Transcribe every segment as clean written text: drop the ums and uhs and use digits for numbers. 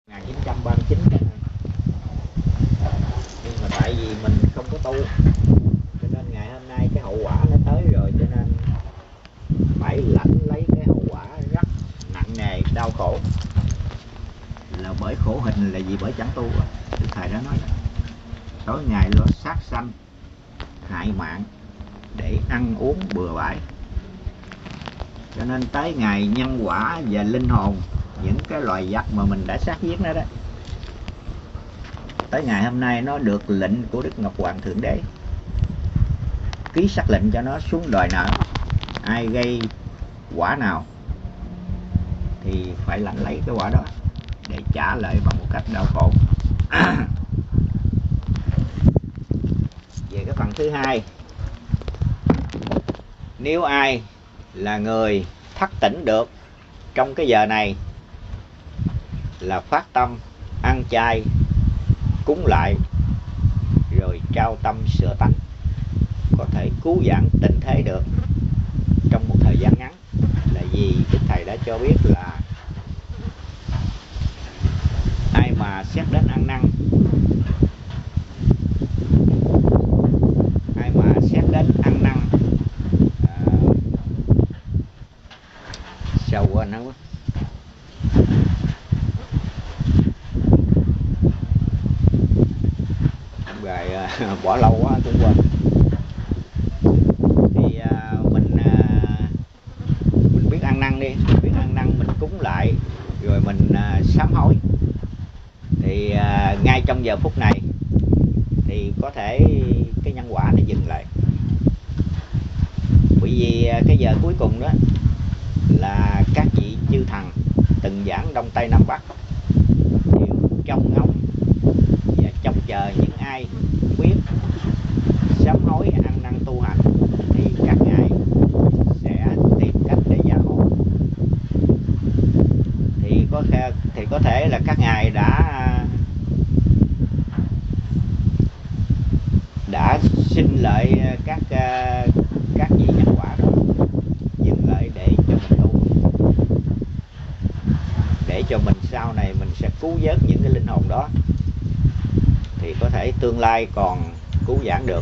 1939 nhưng mà tại vì mình không có tu cho nên ngày hôm nay cái hậu quả nó tới rồi, cho nên phải lãnh lấy cái hậu quả rất nặng nề đau khổ. Là bởi khổ hình là gì? Bởi chẳng tu. Đức Thầy đã nói đó. Tối ngày lo sát sanh hại mạng để ăn uống bừa bãi, cho nên tới ngày nhân quả và linh hồn những cái loài vật mà mình đã sát giết nó đó, tới ngày hôm nay nó được lệnh của Đức Ngọc Hoàng Thượng Đế ký sắc lệnh cho nó xuống đòi nợ. Ai gây quả nào thì phải lãnh lấy cái quả đó để trả lại bằng một cách đau khổ. Về cái phần thứ hai, nếu ai là người thất tỉnh được trong cái giờ này là phát tâm ăn chay cúng lại rồi trao tâm sửa tánh, có thể cứu vãn tình thế được trong một thời gian ngắn. Là vì Đức Thầy đã cho biết là ai mà xét đến ăn năn, ai mà xét đến ăn năn sao quên nó quá. Rồi bỏ lâu quá cũng quên. Thì mình biết ăn năn đi, biết ăn năn, mình cúng lại rồi mình sám hối, thì ngay trong giờ phút này thì có thể cái nhân quả nó dừng lại. Bởi vì cái giờ cuối cùng đó là các vị chư thần từng giảng Đông Tây Nam Bắc đều trông ngóng và trông chờ những ai biết sám hối ăn năn tu hành thì các ngài sẽ tìm cách để gia hộ. Thì có thể là các ngài đã xin lợi các vị nhân quả đó dừng lại để cho mình tu, để cho mình sau này mình sẽ cứu vớt những cái linh hồn đó, thì có thể tương lai còn cứu vãn được.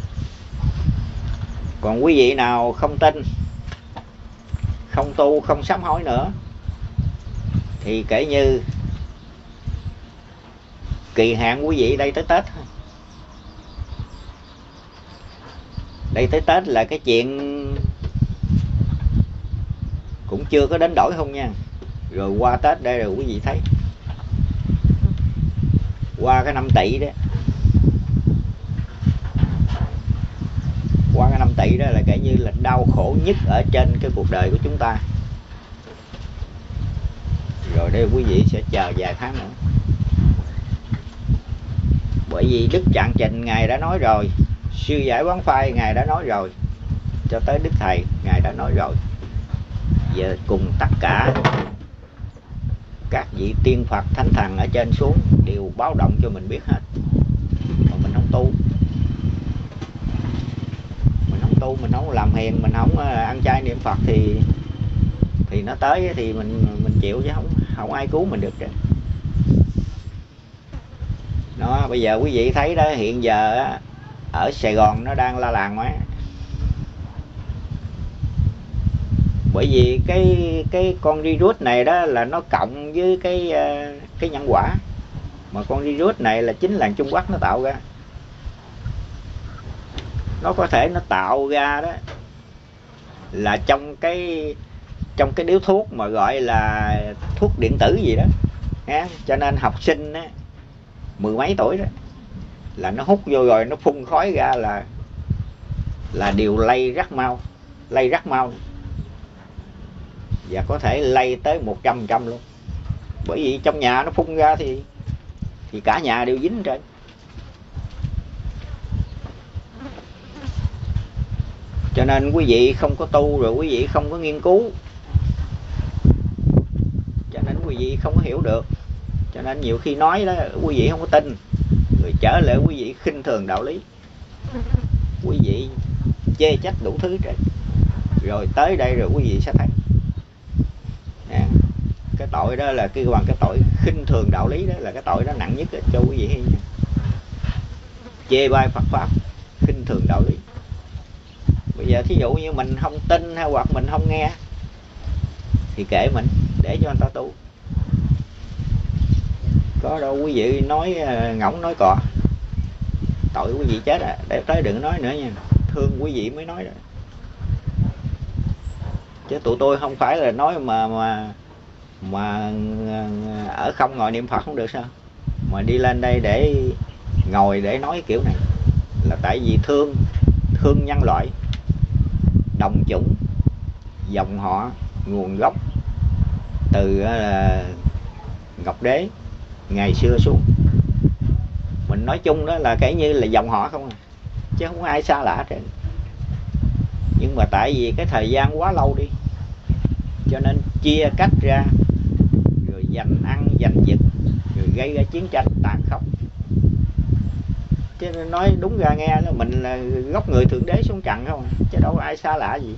Còn quý vị nào không tin, không tu, không sám hối nữa thì kể như kỳ hạn quý vị đây tới Tết. Đây tới Tết là cái chuyện cũng chưa có đến đổi không nha. Rồi qua Tết đây rồi quý vị thấy, qua cái năm Tỵ đó, qua cái năm Tỵ đó là kể như là đau khổ nhất ở trên cái cuộc đời của chúng ta. Rồi đây quý vị sẽ chờ vài tháng nữa. Bởi vì Đức Trạng Trình Ngài đã nói rồi, Sư Giải Quán Phai Ngài đã nói rồi, cho tới Đức Thầy Ngài đã nói rồi. Giờ cùng tất cả các vị tiên Phật thánh thần ở trên xuống đều báo động cho mình biết hết. Mà mình không tu, mình không làm hiền, mình không ăn chay niệm Phật thì nó tới thì mình chịu, chứ không ai cứu mình được. Đó, bây giờ quý vị thấy đó, hiện giờ ở Sài Gòn nó đang la làng quá. Bởi vì cái con virus này đó là nó cộng với cái nhân quả, mà con virus này là chính làng Trung Quốc nó tạo ra. Nó có thể nó tạo ra đó là trong cái điếu thuốc mà gọi là thuốc điện tử gì đó ha. Cho nên học sinh á, 10 mấy tuổi đó là nó hút vô rồi nó phun khói ra là điều lây rất mau, và có thể lây tới 100% luôn. Bởi vì trong nhà nó phun ra thì cả nhà đều dính trên. Cho nên quý vị không có tu, rồi quý vị không có nghiên cứu, cho nên quý vị không có hiểu được. Cho nên nhiều khi nói đó quý vị không có tin, rồi trở lại quý vị khinh thường đạo lý, quý vị chê trách đủ thứ trên. Rồi tới đây rồi quý vị sẽ thấy Cái tội đó là cái tội khinh thường đạo lý, đó là cái tội đó nặng nhất cho quý vị. Chê bai Phật pháp, khinh thường đạo lý. Bây giờ thí dụ như mình không tin hay hoặc mình không nghe thì kệ mình, để cho người ta tu. Có đâu quý vị nói ngỗng nói cọ, tội quý vị chết à. Để tới đừng nói nữa nha, thương quý vị mới nói rồi. Chứ tụi tôi không phải là nói mà ở không ngồi niệm Phật không được sao, mà đi lên đây để ngồi để nói kiểu này là tại vì thương nhân loại, đồng chủng, dòng họ, nguồn gốc từ Ngọc Đế ngày xưa xuống. Mình nói chung đó là kể như là dòng họ không à, chứ không có ai xa lạ hết. Nhưng mà tại vì cái thời gian quá lâu đi, cho nên chia cách ra, rồi giành ăn giành giật, rồi gây ra chiến tranh tàn khốc. Chứ nói đúng ra nghe là mình là gốc người Thượng Đế xuống trần không, chứ đâu có ai xa lạ gì.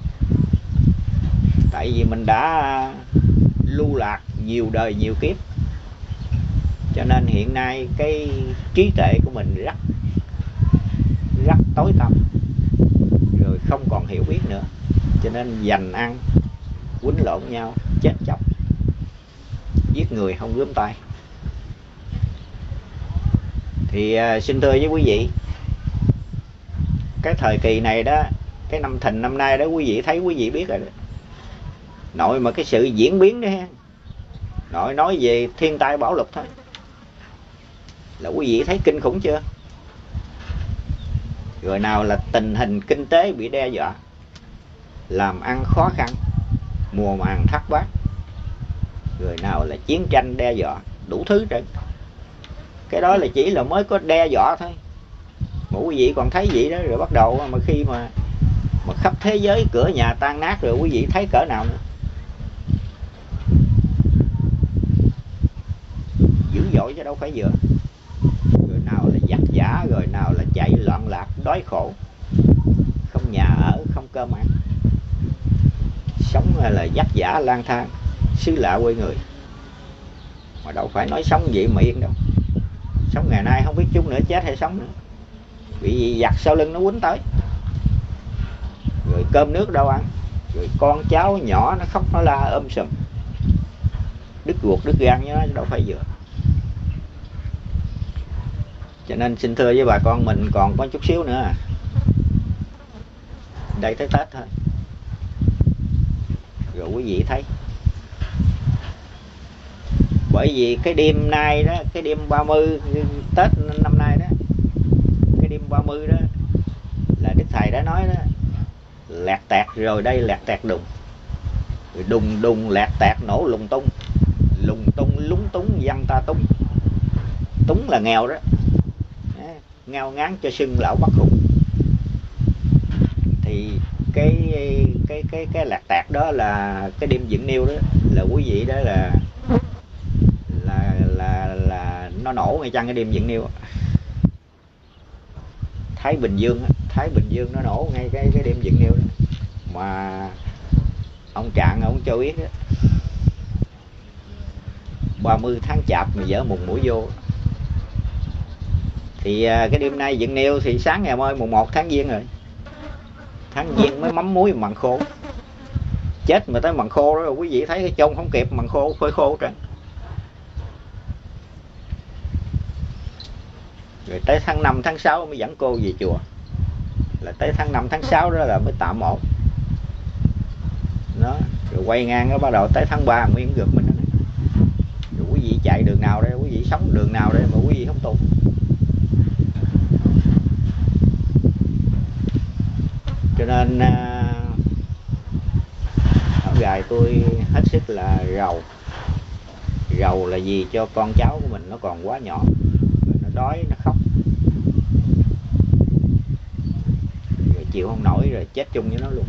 Tại vì mình đã lưu lạc nhiều đời nhiều kiếp, cho nên hiện nay cái trí tuệ của mình rất tối tăm, rồi không còn hiểu biết nữa, cho nên giành ăn, quýnh lộn nhau, chết chóc, giết người không gớm tay. Thì xin thưa với quý vị, cái thời kỳ này đó, cái năm Thìn năm nay đó, quý vị thấy, quý vị biết rồi đó. Nội mà cái sự diễn biến đó ha, nội nói về thiên tai bão lụt thôi là quý vị thấy kinh khủng chưa. Rồi nào là tình hình kinh tế bị đe dọa, làm ăn khó khăn, mùa màng thất bát. Rồi nào là chiến tranh đe dọa, đủ thứ trên. Cái đó là chỉ là mới có đe dọa thôi, mà quý vị còn thấy vậy đó. Rồi bắt đầu mà khi mà khắp thế giới cửa nhà tan nát rồi, quý vị thấy cỡ nào nữa. Dữ dội chứ đâu phải vừa. Rồi nào là giặc giả, rồi nào là chạy loạn lạc, đói khổ, không nhà ở, không cơm ăn, sống là dắt giả lang thang, xứ lạ quê người. Mà đâu phải nói sống vậy mà yên đâu. Sống ngày nay không biết chút nữa chết hay sống nữa, bị giặc sau lưng nó quýnh tới, rồi cơm nước đâu ăn, rồi con cháu nhỏ nó khóc nó la sùm, đứt ruột đứt gan với nó, đâu phải vừa. Cho nên xin thưa với bà con, mình còn có chút xíu nữa à, đây tới Tết thôi. Rồi quý vị thấy, bởi vì cái đêm nay đó, cái đêm 30 Tết năm nay đó, cái đêm 30 đó là Đức Thầy đã nói đó, lẹt tẹt rồi đây lẹt tẹt đùng, rồi đùng đùng lẹt tẹt nổ lùng tung lúng túng dân ta túng. Túng là nghèo đó, ngao ngán cho sưng lão Bắc Hùng. Thì cái lẹt tẹt đó là cái đêm dựng niêu đó, là quý vị đó là nó nổ ngay chăng cái đêm dựng niêu. Thái Bình Dương nó nổ ngay cái đêm dựng niêu đó. Mà ông Trạng ông cho biết đó, 30 tháng Chạp mà dở mùng mũi vô. Thì cái đêm nay dựng niêu thì sáng ngày mai mùng 1 tháng Giêng rồi. Tháng Giêng mới mắm muối mặn khô. Chết mà tới mặn khô đó, quý vị thấy cái chôn không kịp, mặn khô phơi khô trơn. Rồi tới tháng 5 tháng 6 mới dẫn cô về chùa. Là tới tháng 5 tháng 6 đó là mới tạm ổn. Đó, rồi quay ngang đó, bắt đầu tới tháng 3 mới gượt mình đó. Rồi quý vị chạy đường nào đây, quý vị sống đường nào đây mà quý vị không tu. Cho nên ở gài tôi hết sức là rầu là gì cho con cháu của mình nó còn quá nhỏ, rồi nó đói nó khóc, rồi chịu không nổi rồi chết chung với nó luôn.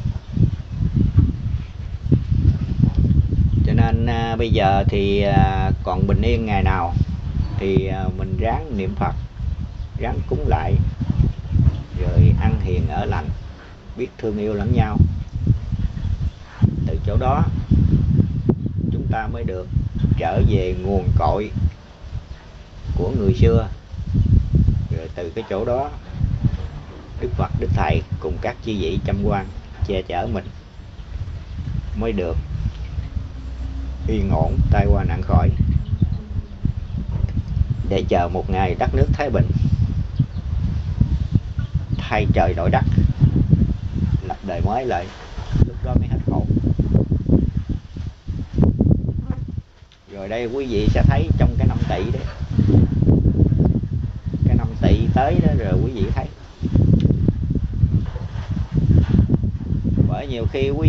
Cho nên bây giờ thì còn bình yên ngày nào thì mình ráng niệm Phật, ráng cúng lại, rồi ăn hiền ở lành, biết thương yêu lẫn nhau. Từ chỗ đó chúng ta mới được trở về nguồn cội của người xưa. Rồi từ cái chỗ đó, Đức Phật, Đức Thầy cùng các chư vị chăm quan che chở mình mới được yên ổn, tai qua nạn khỏi, để chờ một ngày đất nước thái bình, thay trời đổi đất, lập đời mới lại, lúc đó mới hết khổ. Rồi đây quý vị sẽ thấy trong cái năm Tỵ đấy, cái năm Tỵ tới đó rồi quý vị thấy. Bởi nhiều khi quý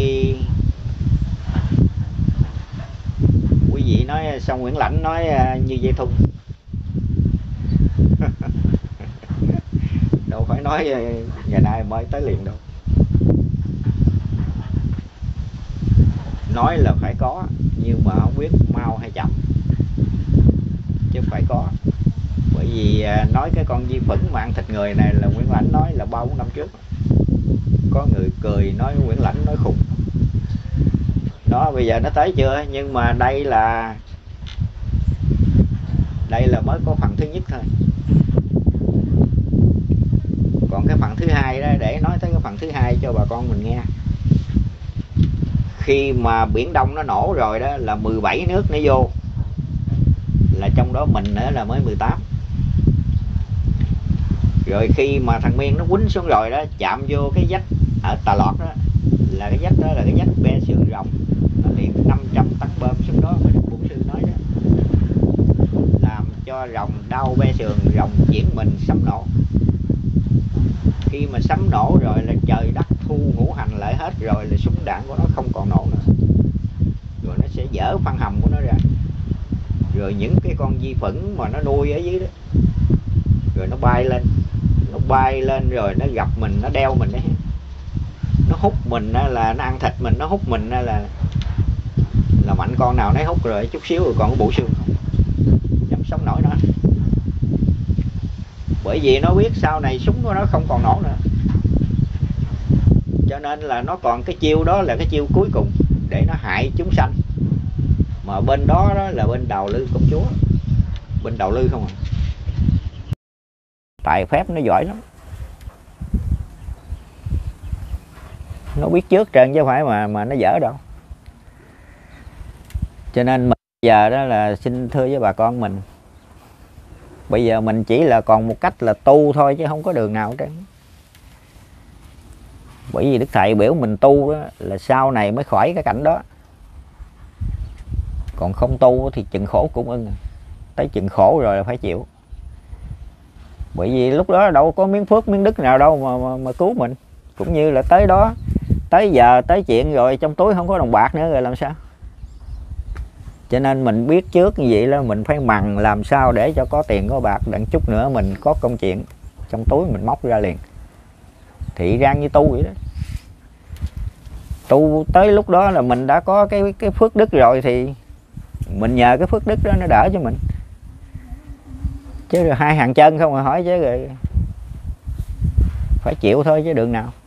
vị nói xong Nguyễn Lãnh nói như dây thun đâu phải nói ngày nay mới tới liền đâu. Nói là phải có, nhưng mà không biết mau hay chậm, chứ phải có. Bởi vì nói cái con vi khuẩn mà ăn thịt người này là Nguyễn Lãnh nói là 3-4 năm trước. Có người cười nói Nguyễn Lãnh nói khùng. Đó, bây giờ nó tới chưa? Nhưng mà đây là mới có phần thứ nhất thôi. Còn cái phần thứ hai đó, để nói tới cái phần thứ hai cho bà con mình nghe. Khi mà Biển Đông nó nổ rồi đó là 17 nước nó vô, là trong đó mình nữa là mới 18. Rồi khi mà thằng Miên nó quýnh xuống rồi đó, chạm vô cái vách ở Tà Lọt đó, là cái vách đó là cái vách be sườn rồng, nó liền 500 tấn bơm xuống đó, mà Bổn Sư nói đó, làm cho rồng đau be sườn, rồng chuyển mình sấm nổ. Khi mà sấm nổ rồi là trời đất thu ngũ hành lại hết rồi, là súng đạn của nó không còn nổ nữa, rồi nó sẽ dỡ phân hầm của nó ra. Rồi những cái con vi khuẩn mà nó nuôi ở dưới đó, rồi nó bay lên rồi nó gặp mình, nó đeo mình đấy, nó hút mình là nó ăn thịt mình, nó hút mình là mạnh con nào nấy hút, rồi chút xíu rồi còn có bộ xương không dám sống nổi nữa. Bởi vì nó biết sau này súng của nó không còn nổ nữa, cho nên là nó còn cái chiêu đó là cái chiêu cuối cùng để nó hại chúng sanh. Mà bên đó, là bên Đào Lư công chúa, bên Đào Lư không à. Tài phép nó giỏi lắm, nó biết trước trơn chứ không phải mà nó dở đâu. Cho nên mình giờ đó là xin thưa với bà con mình, bây giờ mình chỉ là còn một cách là tu thôi, chứ không có đường nào hết trơn. Bởi vì Đức Thầy biểu mình tu đó là sau này mới khỏi cái cảnh đó. Còn không tu thì chừng khổ cũng ưng, tới chừng khổ rồi là phải chịu. Bởi vì lúc đó đâu có miếng phước miếng đức nào đâu mà cứu mình. Cũng như là tới đó, tới giờ tới chuyện rồi trong túi không có đồng bạc nữa rồi làm sao. Cho nên mình biết trước như vậy là mình phải mằng làm sao để cho có tiền có bạc, đặng chút nữa mình có công chuyện trong túi mình móc ra liền. Thị rang như tu vậy đó. Tu tới lúc đó là mình đã có cái phước đức rồi, thì mình nhờ cái phước đức đó nó đỡ cho mình. Chứ rồi hai hàng chân không mà hỏi, chứ rồi phải chịu thôi chứ đường nào.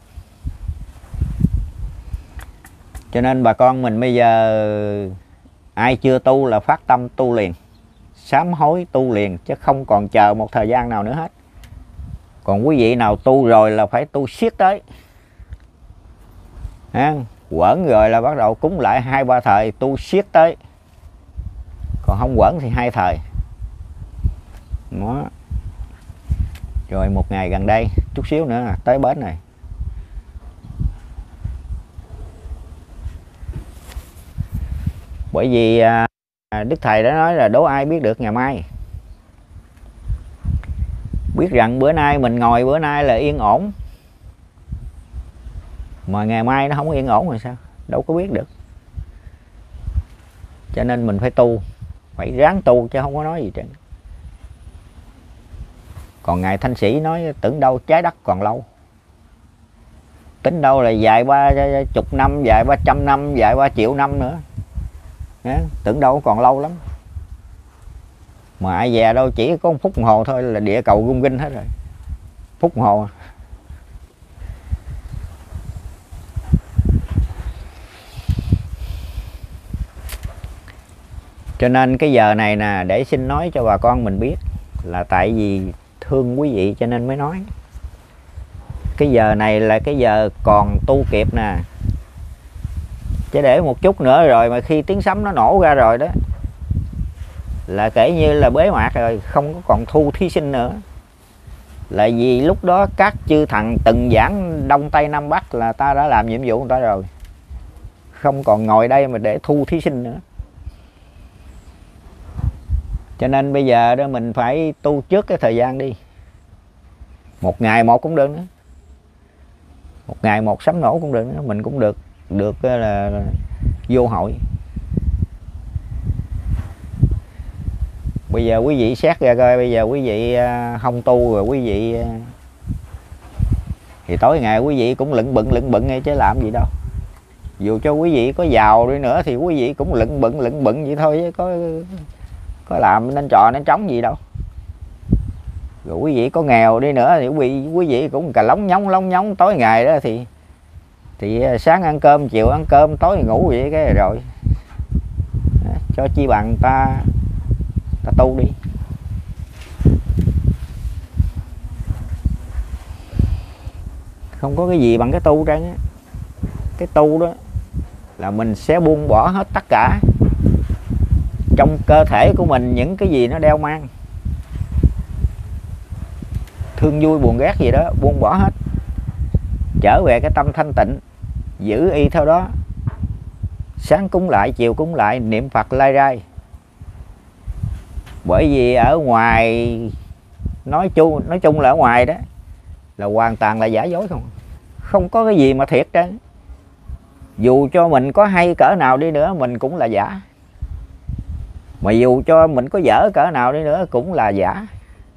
Cho nên bà con mình bây giờ ai chưa tu là phát tâm tu liền, sám hối tu liền, chứ không còn chờ một thời gian nào nữa hết. Còn quý vị nào tu rồi là phải tu siết tới. Quẩn rồi là bắt đầu cúng lại 2-3 thời, tu siết tới. Còn không quẩn thì 2 thời. Đó. Rồi một ngày gần đây, chút xíu nữa tới bến này. Bởi vì Đức Thầy đã nói là đố ai biết được ngày mai. Biết rằng bữa nay mình ngồi bữa nay là yên ổn, mà ngày mai nó không yên ổn rồi sao? Đâu có biết được. Cho nên mình phải tu, phải ráng tu chứ không có nói gì trơn. Còn Ngài Thanh Sĩ nói tưởng đâu trái đất còn lâu. Tính đâu là vài 30 năm, vài 300 năm, vài 3 triệu năm nữa. Tưởng đâu còn lâu lắm. Mà ai về đâu chỉ có 1 phút đồng hồ thôi là địa cầu rung rinh hết rồi. Phút đồng hồ. Cho nên cái giờ này nè, để xin nói cho bà con mình biết là tại vì thương quý vị cho nên mới nói. Cái giờ này là cái giờ còn tu kịp nè, chứ để một chút nữa rồi mà khi tiếng sấm nó nổ ra rồi đó là kể như là bế mạc rồi, không có còn thu thí sinh nữa. Là vì lúc đó các chư thần từng giảng Đông Tây Nam Bắc là ta đã làm nhiệm vụ người ta rồi, không còn ngồi đây mà để thu thí sinh nữa. Cho nên bây giờ đó mình phải tu trước cái thời gian đi. Một ngày một cũng được nữa, một ngày một sấm nổ cũng được nữa, mình cũng được là vô hội. Bây giờ quý vị xét ra coi, bây giờ quý vị không tu rồi quý vị thì tối ngày quý vị cũng lựng bận ngay chứ làm gì đâu. Dù cho quý vị có giàu đi nữa thì quý vị cũng lựng bận vậy thôi, chứ có làm nên trò nên trống gì đâu. Rồi quý vị có nghèo đi nữa thì quý vị cũng cà lóng nhóng tối ngày đó thì sáng ăn cơm, chiều ăn cơm, tối ngủ vậy cái rồi. Cho chi bằng ta tu đi. Không có cái gì bằng cái tu trơn á. Cái tu đó là mình sẽ buông bỏ hết tất cả trong cơ thể của mình, những cái gì nó đeo mang, thương vui buồn ghét gì đó, buông bỏ hết, trở về cái tâm thanh tịnh, giữ y theo đó. Sáng cúng lại, chiều cúng lại, niệm Phật lai rai. Bởi vì ở ngoài nói chung là ở ngoài đó là hoàn toàn là giả dối, không có cái gì mà thiệt trơn. Dù cho mình có hay cỡ nào đi nữa mình cũng là giả, mà dù cho mình có dở cỡ nào đi nữa cũng là giả.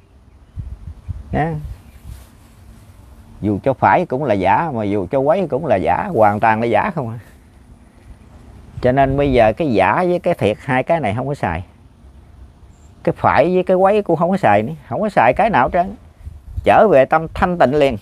Dù cho phải cũng là giả, mà dù cho quấy cũng là giả, hoàn toàn là giả không à. Cho nên bây giờ cái giả với cái thiệt, hai cái này không có xài. Cái phải với cái quấy cũng không có xài nữa, không có xài cái nào trơn. Trở về tâm thanh tịnh liền.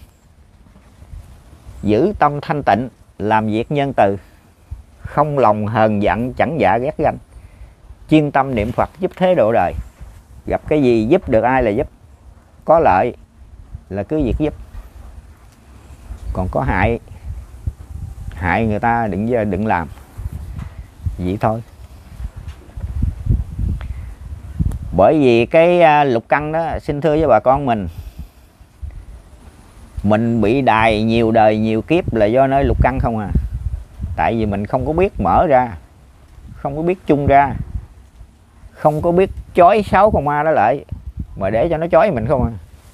Giữ tâm thanh tịnh, làm việc nhân từ, không lòng hờn giận, chẳng dạ ghét ganh, chuyên tâm niệm Phật giúp thế độ đời. Gặp cái gì giúp được ai là giúp, có lợi là cứ việc giúp, còn có hại người ta đừng làm, vậy thôi. Bởi vì cái lục căn đó, xin thưa với bà con mình bị đài nhiều đời nhiều kiếp là do nơi lục căn không à. Tại vì mình không có biết mở ra, không có biết chung ra, không có biết chói 6 con ma đó lại, mà để cho nó chói mình không à.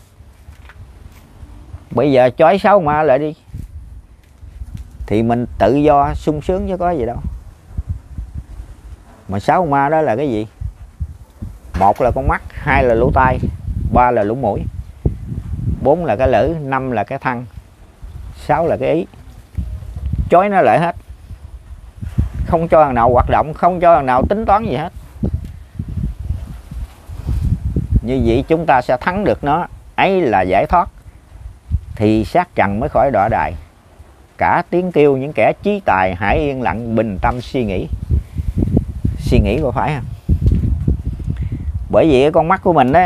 Bây giờ chói 6 con ma lại đi thì mình tự do sung sướng chứ có gì đâu. Mà 6 con ma đó là cái gì? 1 là con mắt, 2 là lỗ tai, 3 là lỗ mũi, 4 là cái lưỡi, 5 là cái thân, 6 là cái ý. Chói nó lại hết, không cho thằng nào hoạt động, không cho thằng nào tính toán gì hết. Như vậy chúng ta sẽ thắng được nó, ấy là giải thoát. Thì sát trần mới khỏi đọa đài. Cả tiếng kêu những kẻ trí tài, hãy yên lặng bình tâm suy nghĩ. Suy nghĩ có phải không? Bởi vì cái con mắt của mình đó,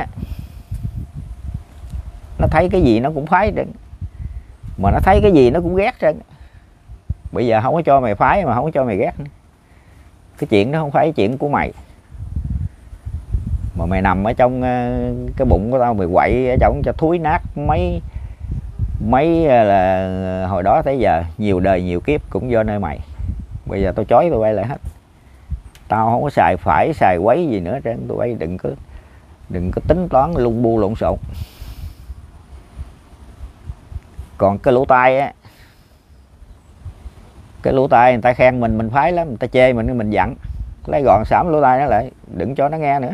nó thấy cái gì nó cũng phái trơn, mà nó thấy cái gì nó cũng ghét trơn. Bây giờ không có cho mày phái mà không có cho mày ghét. Cái chuyện đó không phải chuyện của mày. Mà mày nằm ở trong cái bụng của tao, mày quậy ở trong cho thúi nát mấy là hồi đó tới giờ nhiều đời nhiều kiếp cũng do nơi mày. Bây giờ tao chói tụi bay lại hết. Tao không có xài phải xài quấy gì nữa trơn. Tụi bay đừng có tính toán lung bu lộn xộn. Còn cái lỗ tai á, cái lỗ tai người ta khen mình phái lắm, người ta chê mình giận, lấy gòn xảm lỗ tai nó lại, đừng cho nó nghe nữa.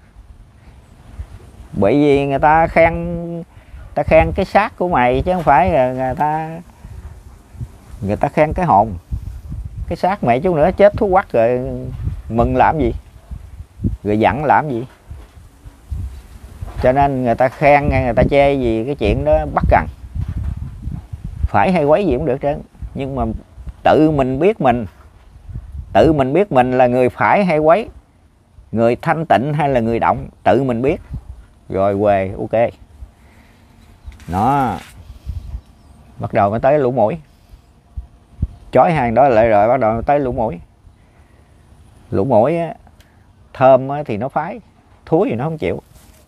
Bởi vì người ta khen cái xác của mày chứ không phải là người ta khen cái hồn. Cái xác mày chút nữa chết thú quắc rồi mừng làm gì, rồi giận làm gì. Cho nên người ta khen người ta chê gì cái chuyện đó bắt cần, phải hay quấy gì cũng được trơn. Nhưng mà tự mình biết mình là người phải hay quấy, người thanh tịnh hay là người động, tự mình biết rồi về. Ok, nó bắt đầu mới tới lỗ mũi, chói hàng đó lại rồi bắt đầu tới lỗ mũi. Lỗ mũi á, thơm á, thì nó phái, thúi thì nó không chịu.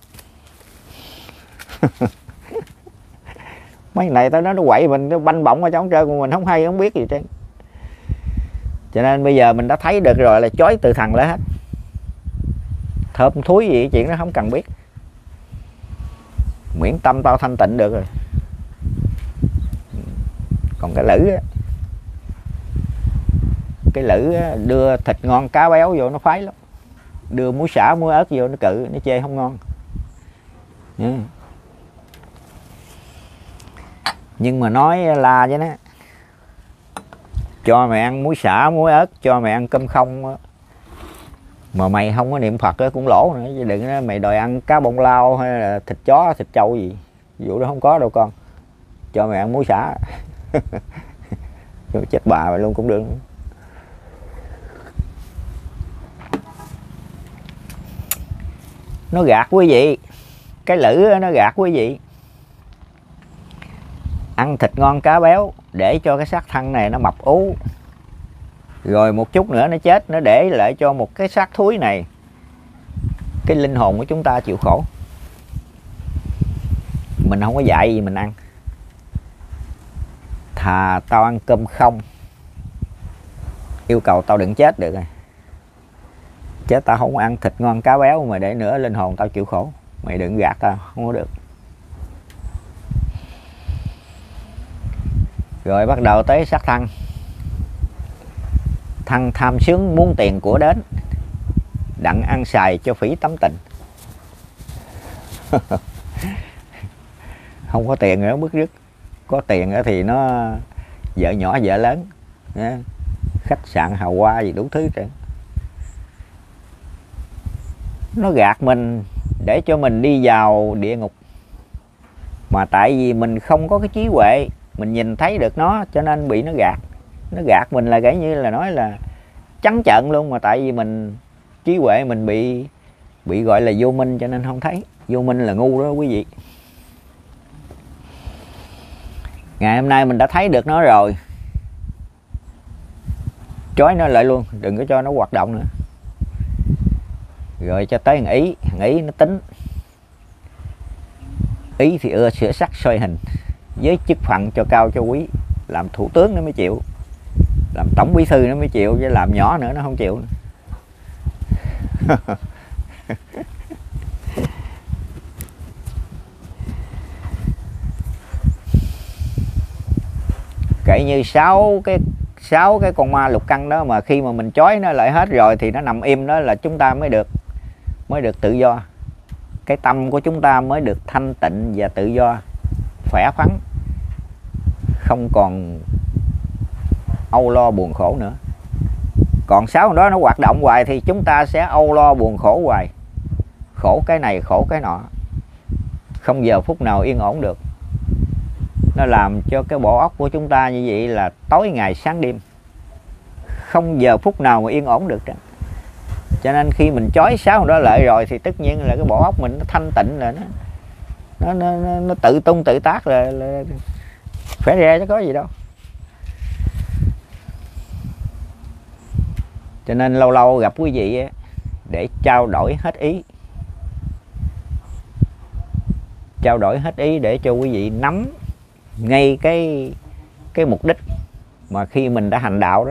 Mấy này tao nói nó quậy mình, nó banh bổng ở trong trơn của mình không hay không biết gì trơn. Cho nên bây giờ mình đã thấy được rồi là chói từ thần lại hết. Thơm thúi gì chuyện nó không cần biết, miễn tâm tao thanh tịnh được rồi. Còn cái lử á, cái lử á, đưa thịt ngon cá béo vô nó phái lắm, đưa muối xả muối ớt vô nó cự, nó chê không ngon. Nhưng mà nói la với nó, cho mày ăn muối xả muối ớt, cho mày ăn cơm không á, mà mày không có niệm Phật á cũng lỗ nữa. Chứ đừng nói mày đòi ăn cá bông lau hay là thịt chó thịt trâu gì, vụ đó không có đâu con, cho mày ăn muối xả. Chết bà mày luôn cũng được. Nó gạt quý vị, cái lử nó gạt quý vị. Ăn thịt ngon cá béo để cho cái xác thân này nó mập ú, rồi một chút nữa nó chết, nó để lại cho một cái xác thúi này, cái linh hồn của chúng ta chịu khổ. Mình không có dạy gì mình ăn, thà tao ăn cơm không, yêu cầu tao đừng chết được rồi, chết tao không ăn thịt ngon cá béo mà để nữa linh hồn tao chịu khổ. Mày đừng gạt tao, không có được. Rồi bắt đầu tới xác thân. Thân tham sướng muốn tiền của đến, đặng ăn xài cho phí tấm tình. Không có tiền nữa bứt rứt, có tiền thì nó vợ nhỏ vợ lớn, khách sạn hào hoa gì đủ thứ rồi. Nó gạt mình để cho mình đi vào địa ngục, mà tại vì mình không có cái trí huệ mình nhìn thấy được nó, cho nên bị nó gạt. Nó gạt mình là cái như là nói là trắng trợn luôn, mà tại vì mình trí huệ mình bị gọi là vô minh, cho nên không thấy. Vô minh là ngu đó quý vị. Ngày hôm nay mình đã thấy được nó rồi, trói nó lại luôn, đừng có cho nó hoạt động nữa. Rồi cho tới thằng ý nó tính. Ý thì ưa sửa sắc soi hình, với chức phận cho cao cho quý, làm thủ tướng nó mới chịu, làm tổng bí thư nó mới chịu, chứ làm nhỏ nữa nó không chịu. Kể như sáu cái con ma lục căn đó, mà khi mà mình trói nó lại hết rồi thì nó nằm im đó, là chúng ta mới được tự do. Cái tâm của chúng ta mới được thanh tịnh và tự do, khỏe khoắn, không còn âu lo buồn khổ nữa. Còn sáu đó nó hoạt động hoài thì chúng ta sẽ âu lo buồn khổ hoài, khổ cái này khổ cái nọ, không giờ phút nào yên ổn được. Nó làm cho cái bộ óc của chúng ta như vậy là tối ngày sáng đêm, không giờ phút nào mà yên ổn được. Cho nên khi mình trói sáu đó lại rồi thì tất nhiên là cái bộ óc mình nó thanh tịnh, là nó tự tung tự tác, là khỏe re chứ có gì đâu. Cho nên lâu lâu gặp quý vị để trao đổi hết ý, để cho quý vị nắm ngay cái mục đích mà khi mình đã hành đạo đó.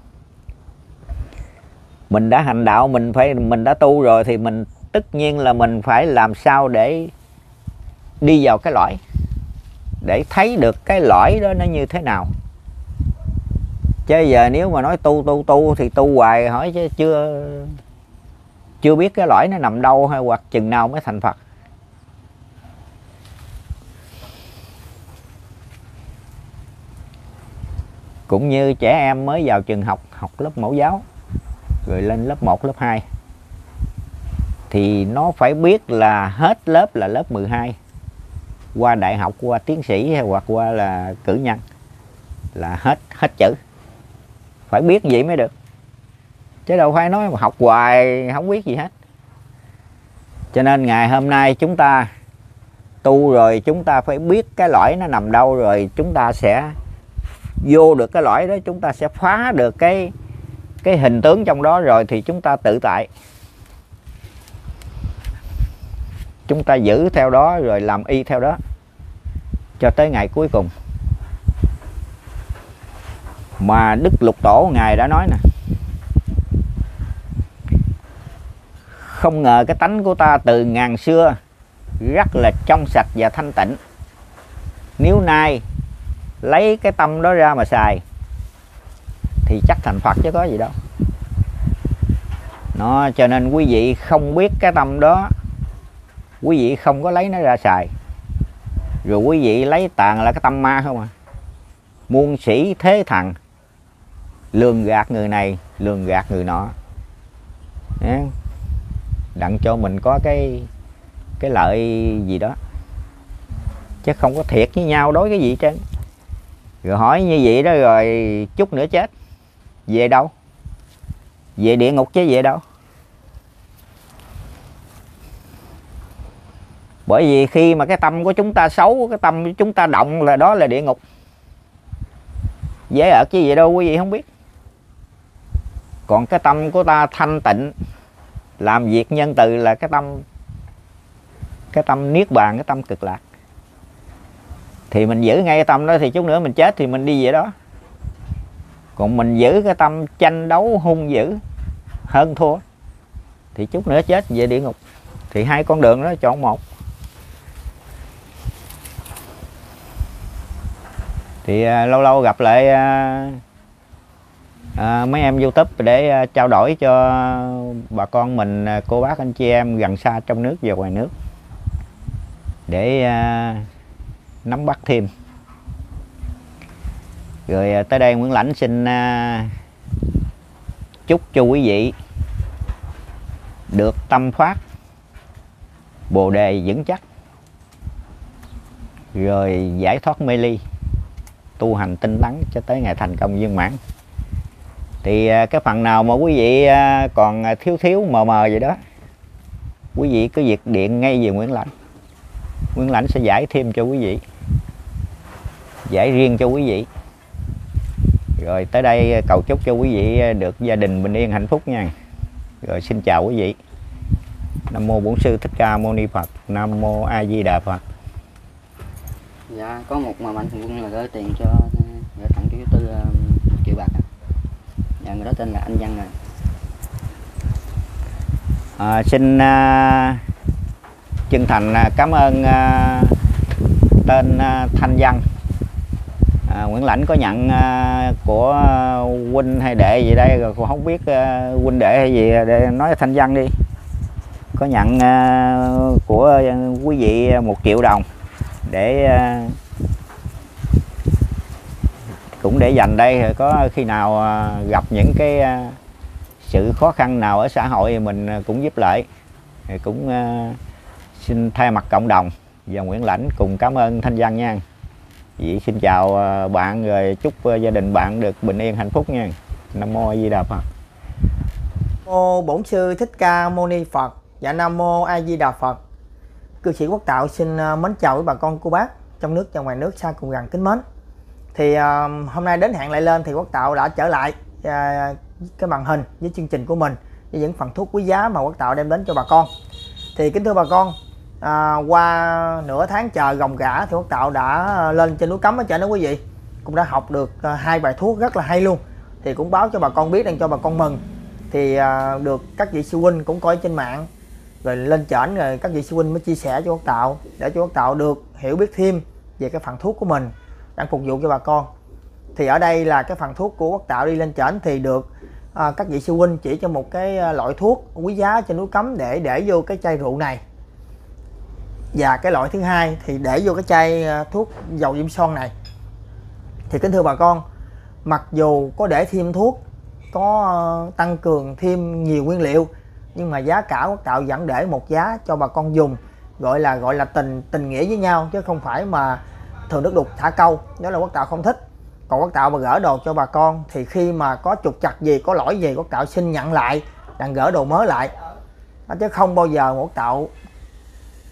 Mình đã hành đạo, mình đã tu rồi thì mình tất nhiên là mình phải làm sao để đi vào cái lõi, để thấy được cái lõi đó nó như thế nào. Chứ giờ nếu mà nói tu thì tu hoài hỏi chứ chưa biết cái lõi nó nằm đâu, hay hoặc chừng nào mới thành Phật. Cũng như trẻ em mới vào trường học lớp mẫu giáo, rồi lên lớp 1, lớp 2 thì nó phải biết là hết lớp là lớp 12, qua đại học, qua tiến sĩ hay hoặc qua là cử nhân là hết chữ. Phải biết vậy mới được, chứ đâu phải nói mà học hoài không biết gì hết. Cho nên ngày hôm nay chúng ta tu rồi, chúng ta phải biết cái lõi nó nằm đâu, rồi chúng ta sẽ vô được cái lõi đó, chúng ta sẽ phá được cái hình tướng trong đó, rồi thì chúng ta tự tại. Chúng ta giữ theo đó rồi làm y theo đó cho tới ngày cuối cùng. Mà Đức Lục Tổ Ngài đã nói nè, không ngờ cái tánh của ta từ ngàn xưa rất là trong sạch và thanh tịnh. Nếu nay lấy cái tâm đó ra mà xài thì chắc thành Phật chứ có gì đâu. Nó cho nên quý vị không biết cái tâm đó, quý vị không có lấy nó ra xài, rồi quý vị lấy toàn là cái tâm ma không à. Muôn sĩ thế thần, lường gạt người này, lường gạt người nọ, đặng cho mình có cái lợi gì đó, chứ không có thiệt với nhau đối cái gì hết trơn. Rồi hỏi như vậy đó, rồi chút nữa chết về đâu? Về địa ngục chứ về đâu? Bởi vì khi mà cái tâm của chúng ta xấu, cái tâm của chúng ta động là đó là địa ngục. Dễ ợt chứ vậy đâu, quý vị không biết. Còn cái tâm của ta thanh tịnh, làm việc nhân từ là cái tâm niết bàn, cái tâm cực lạc. Thì mình giữ ngay cái tâm đó thì chút nữa mình chết thì mình đi về đó. Còn mình giữ cái tâm tranh đấu hung dữ, hơn thua, thì chút nữa chết về địa ngục. Thì hai con đường đó chọn một. Thì lâu lâu gặp lại mấy em YouTube để trao đổi cho bà con mình, cô bác anh chị em gần xa trong nước và ngoài nước, để nắm bắt thêm. Rồi tới đây Nguyễn Lãnh xin chúc cho quý vị được tâm phát bồ đề vững chắc, rồi giải thoát mê ly, tu hành tinh tấn cho tới ngày thành công viên mãn. Thì cái phần nào mà quý vị còn thiếu mờ vậy đó, quý vị cứ việc điện ngay về Nguyễn Lãnh. Nguyễn Lãnh sẽ giải thêm cho quý vị, giải riêng cho quý vị. Rồi tới đây cầu chúc cho quý vị được gia đình bình yên hạnh phúc nha. Rồi xin chào quý vị. Nam mô Bổn Sư Thích Ca Mâu Ni Phật. Nam mô A Di Đà Phật. Dạ, có một mà mạnh thường quân là gửi tiền cho, gửi tặng cho chú Tư 1 triệu bạc. Dạ, người đó tên là anh Văn này. Xin chân thành cảm ơn tên Thanh Văn. Nguyễn Lãnh có nhận của huynh hay đệ gì đây, rồi cũng không biết huynh đệ hay gì, để nói Thanh Văn đi. Có nhận của quý vị 1 triệu đồng để cũng để dành đây, rồi có khi nào gặp những cái sự khó khăn nào ở xã hội thì mình cũng giúp lại. Thì cũng xin thay mặt cộng đồng và Nguyễn Lãnh cùng cảm ơn Thanh Văn nha. Vậy xin chào bạn, rồi chúc gia đình bạn được bình yên hạnh phúc nha. Nam mô A Di Đà Phật. Nam mô Bổn Sư Thích Ca Mâu Ni Phật. Dạ, Nam mô A Di Đà Phật. Cư sĩ Quốc Tạo xin mến chào với bà con cô bác trong nước và ngoài nước xa cùng gần kính mến. Thì hôm nay đến hẹn lại lên thì Quốc Tạo đã trở lại cái màn hình với chương trình của mình, với những phần thuốc quý giá mà Quốc Tạo đem đến cho bà con. Thì kính thưa bà con, qua nửa tháng chờ gồng gã thì Quốc Tạo đã lên trên núi Cấm ở trên đó quý vị, cũng đã học được 2 bài thuốc rất là hay luôn. Thì cũng báo cho bà con biết, đang cho bà con mừng. Thì được các vị sư huynh cũng coi trên mạng, rồi lên trển, rồi các vị sư huynh mới chia sẻ cho Quốc Tạo, để cho Quốc Tạo được hiểu biết thêm về cái phần thuốc của mình đang phục vụ cho bà con. Thì ở đây là cái phần thuốc của Quốc Tạo đi lên trển thì được các vị sư huynh chỉ cho một cái loại thuốc quý giá trên núi Cấm để vô cái chai rượu này. Và cái loại thứ hai thì để vô cái chai thuốc dầu diêm son này. Thì kính thưa bà con, mặc dù có để thêm thuốc, có tăng cường thêm nhiều nguyên liệu, nhưng mà giá cả Quốc Tạo vẫn để một giá cho bà con dùng, gọi là tình nghĩa với nhau, chứ không phải mà thường nước đục thả câu. Đó là Quốc Tạo không thích. Còn Quốc Tạo mà gỡ đồ cho bà con thì khi mà có trục trặc gì, có lỗi gì, Quốc Tạo xin nhận lại, đặng gỡ đồ mới lại. Chứ không bao giờ Quốc Tạo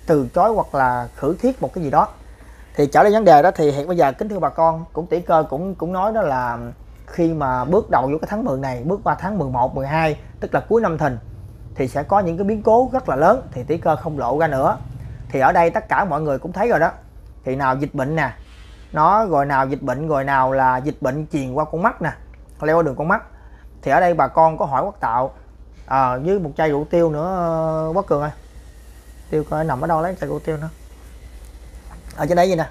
từ chối hoặc là khử thiết một cái gì đó. Thì trở lại vấn đề đó, thì hiện bây giờ kính thưa bà con, cũng tỷ cơ cũng nói đó là khi mà bước đầu vô cái tháng 10 này, bước qua tháng 11, 12, tức là cuối năm Thìn, thì sẽ có những cái biến cố rất là lớn, thì tỷ cơ không lộ ra nữa. Thì ở đây tất cả mọi người cũng thấy rồi đó, thì nào dịch bệnh nè, nó rồi nào dịch bệnh, rồi nào là dịch bệnh truyền qua con mắt nè, leo qua đường con mắt. Thì ở đây bà con có hỏi Quốc Tạo với một chai rượu tiêu nữa Quốc Cường ơi, tiêu coi nằm ở đâu lấy chai rượu tiêu nữa, ở trên đấy vậy nè,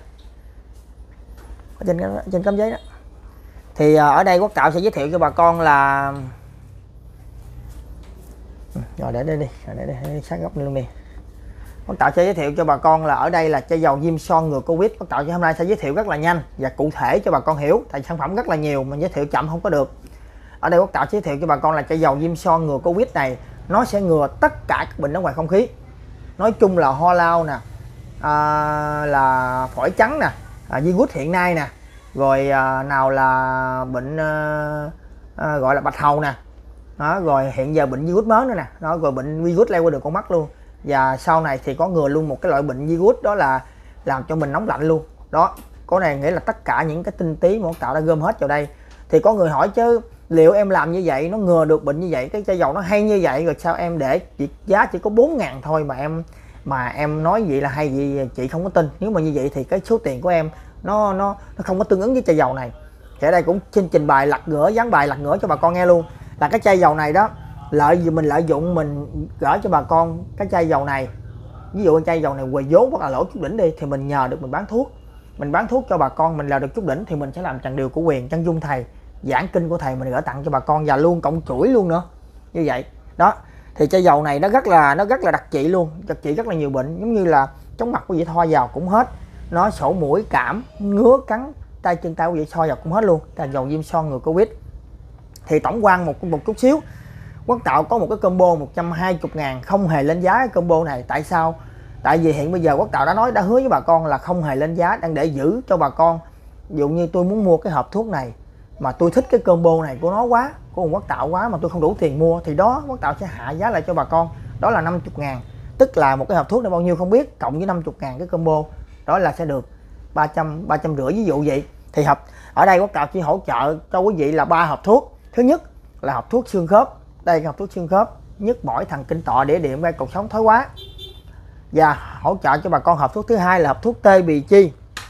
ở trên cắm giấy đó. Thì ở đây Quốc Tạo sẽ giới thiệu cho bà con là rồi để đây đi, để sát góc luôn đi. Quốc Tạo sẽ giới thiệu cho bà con là ở đây là chai dầu Diêm Son ngừa Covid. Quốc Tạo hôm nay sẽ giới thiệu rất là nhanh và cụ thể cho bà con hiểu, tại sản phẩm rất là nhiều mà giới thiệu chậm không có được. Ở đây Quốc Tạo giới thiệu cho bà con là chai dầu Diêm Son ngừa Covid này, nó sẽ ngừa tất cả các bệnh ở ngoài không khí. Nói chung là ho lao nè, là phổi trắng nè, virus hiện nay nè, rồi nào là bệnh gọi là bạch hầu nè, đó, rồi hiện giờ bệnh virus mới nữa nè, đó, rồi bệnh virus leo qua đường con mắt luôn. Và sau này thì có ngừa luôn một cái loại bệnh virus đó là làm cho mình nóng lạnh luôn. Đó, cái này nghĩa là tất cả những cái tinh tí mà Quốc Tạo đã gom hết vào đây. Thì có người hỏi chứ liệu em làm như vậy nó ngừa được bệnh như vậy, cái chai dầu nó hay như vậy, rồi sao em để giá chỉ có 4.000 thôi mà em nói vậy là hay gì, chị không có tin. Nếu mà như vậy thì cái số tiền của em nó không có tương ứng với chai dầu này. Thì ở đây cũng xin trình bày lật ngửa, dán bài lật ngửa cho bà con nghe luôn, là cái chai dầu này đó, lợi dụng mình gửi cho bà con cái chai dầu này, ví dụ chai dầu này quầy vốn hoặc là lỗ chút đỉnh đi, thì mình nhờ được mình bán thuốc cho bà con, mình làm được chút đỉnh thì mình sẽ làm tràng điều của quyền chân dung thầy, giảng kinh của thầy mình gửi tặng cho bà con, và luôn cộng chuỗi luôn nữa như vậy đó. Thì chai dầu này nó rất là đặc trị luôn, đặc trị rất là nhiều bệnh, giống như là chóng mặt quý vị thoa vào cũng hết, nó sổ mũi cảm ngứa cắn tay chân tay quý vị thoa vào cũng hết luôn. Là dầu Diêm Son ngừa Covid. Thì tổng quan một chút xíu, Quốc Tạo có một cái combo 120.000 không hề lên giá cái combo này. Tại sao? Tại vì hiện bây giờ Quốc Tạo đã hứa với bà con là không hề lên giá, đang để giữ cho bà con. Ví dụ như tôi muốn mua cái hộp thuốc này mà tôi thích cái combo này của nó quá, của Quốc Tạo quá, mà tôi không đủ tiền mua, thì đó Quốc Tạo sẽ hạ giá lại cho bà con, đó là 50.000. Tức là một cái hộp thuốc này bao nhiêu không biết, cộng với 50.000 cái combo đó là sẽ được 350 ví dụ vậy. Thì ở đây Quốc Tạo chỉ hỗ trợ cho quý vị là 3 hộp thuốc. Thứ nhất là hộp thuốc xương khớp, đây là hộp thuốc xương khớp nhức mỏi thần kinh tọa đĩa điểm gây cột sống thoái hóa, và hỗ trợ cho bà con hộp thuốc thứ hai là hộp thuốc tê bì chi,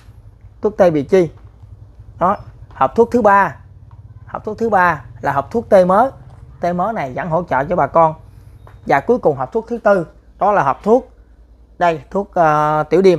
đó. Hộp thuốc thứ ba là hộp thuốc tê mớ này vẫn hỗ trợ cho bà con. Và cuối cùng hộp thuốc thứ tư đó là hộp thuốc đây, thuốc tiểu đêm.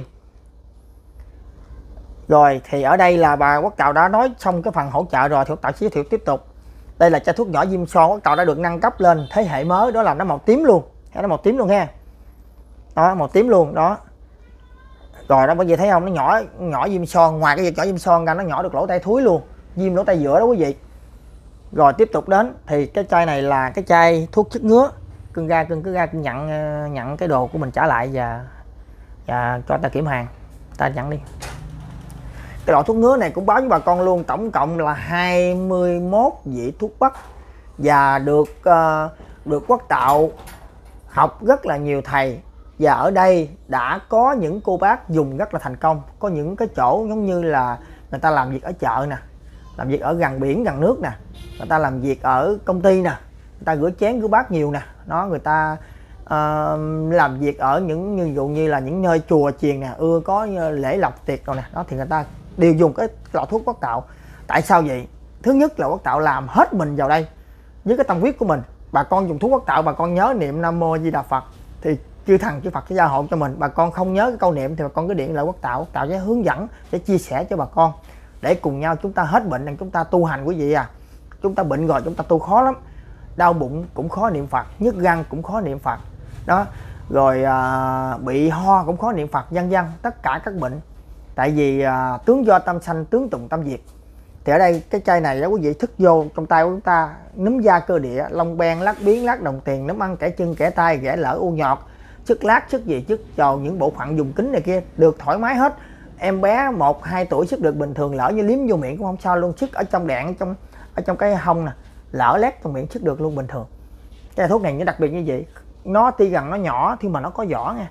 Rồi thì ở đây là bà Quốc Tạo đã nói xong cái phần hỗ trợ rồi, thì Quốc Tạo giới thiệu tiếp tục. Đây là chai thuốc nhỏ Diêm Son, Quốc Tạo đã được nâng cấp lên thế hệ mới, đó là nó màu tím luôn, nó màu tím luôn ha, đó màu tím luôn đó. Rồi đó, bởi vì thấy không, nó nhỏ Diêm Son, ngoài cái việc nhỏ Diêm Son ra nó nhỏ được lỗ tai thúi luôn, viêm lỗ tai giữa đó quý vị. Rồi tiếp tục đến thì cái chai này là cái chai thuốc chích ngứa, cưng nhận cái đồ của mình trả lại và cho ta kiểm hàng, ta nhận đi. Cái loại thuốc ngứa này cũng báo với bà con luôn, tổng cộng là 21 vị thuốc bắc, và được Quốc Tạo học rất là nhiều thầy, và ở đây đã có những cô bác dùng rất là thành công. Có những cái chỗ giống như là người ta làm việc ở chợ nè, làm việc ở gần biển gần nước nè, người ta làm việc ở công ty nè, người ta rửa chén rửa bát nhiều nè, đó, người ta làm việc ở những ví dụ như là những nơi chùa chiền nè, có lễ lộc tiệc rồi nè, đó, thì người ta đều dùng cái lọ thuốc Quốc Tạo. Tại sao vậy? Thứ nhất là Quốc Tạo làm hết mình vào đây với cái tâm huyết của mình. Bà con dùng thuốc Quốc Tạo, bà con nhớ niệm Nam Mô Di Đà Phật thì chư thần chư Phật sẽ gia hộ cho mình. Bà con không nhớ cái câu niệm thì bà con cứ điện lại Quốc Tạo sẽ hướng dẫn, sẽ chia sẻ cho bà con để cùng nhau chúng ta hết bệnh, để chúng ta tu hành quý vị à. Chúng ta bệnh rồi chúng ta tu khó lắm, đau bụng cũng khó niệm Phật, nhức răng cũng khó niệm Phật đó, rồi bị ho cũng khó niệm Phật, vân vân, tất cả các bệnh. Tại vì tướng do tâm sanh, tướng tùng tâm diệt. Thì ở đây cái chai này đó quý vị thức vô trong tay của chúng ta, núm da cơ địa, lông ben, lát biến, lát đồng tiền, nấm ăn kẻ chân kẻ tay, ghẻ lỡ u nhọt, sức lát, sức gì, sức trầu, những bộ phận dùng kính này kia được thoải mái hết. Em bé 1-2 tuổi sức được bình thường, lỡ như liếm vô miệng cũng không sao luôn, sức ở trong đạn, ở trong cái hông nè, lỡ lét trong miệng sức được luôn bình thường. Cái thuốc này nó đặc biệt như vậy, nó tuy rằng nó nhỏ nhưng mà nó có vỏ nha,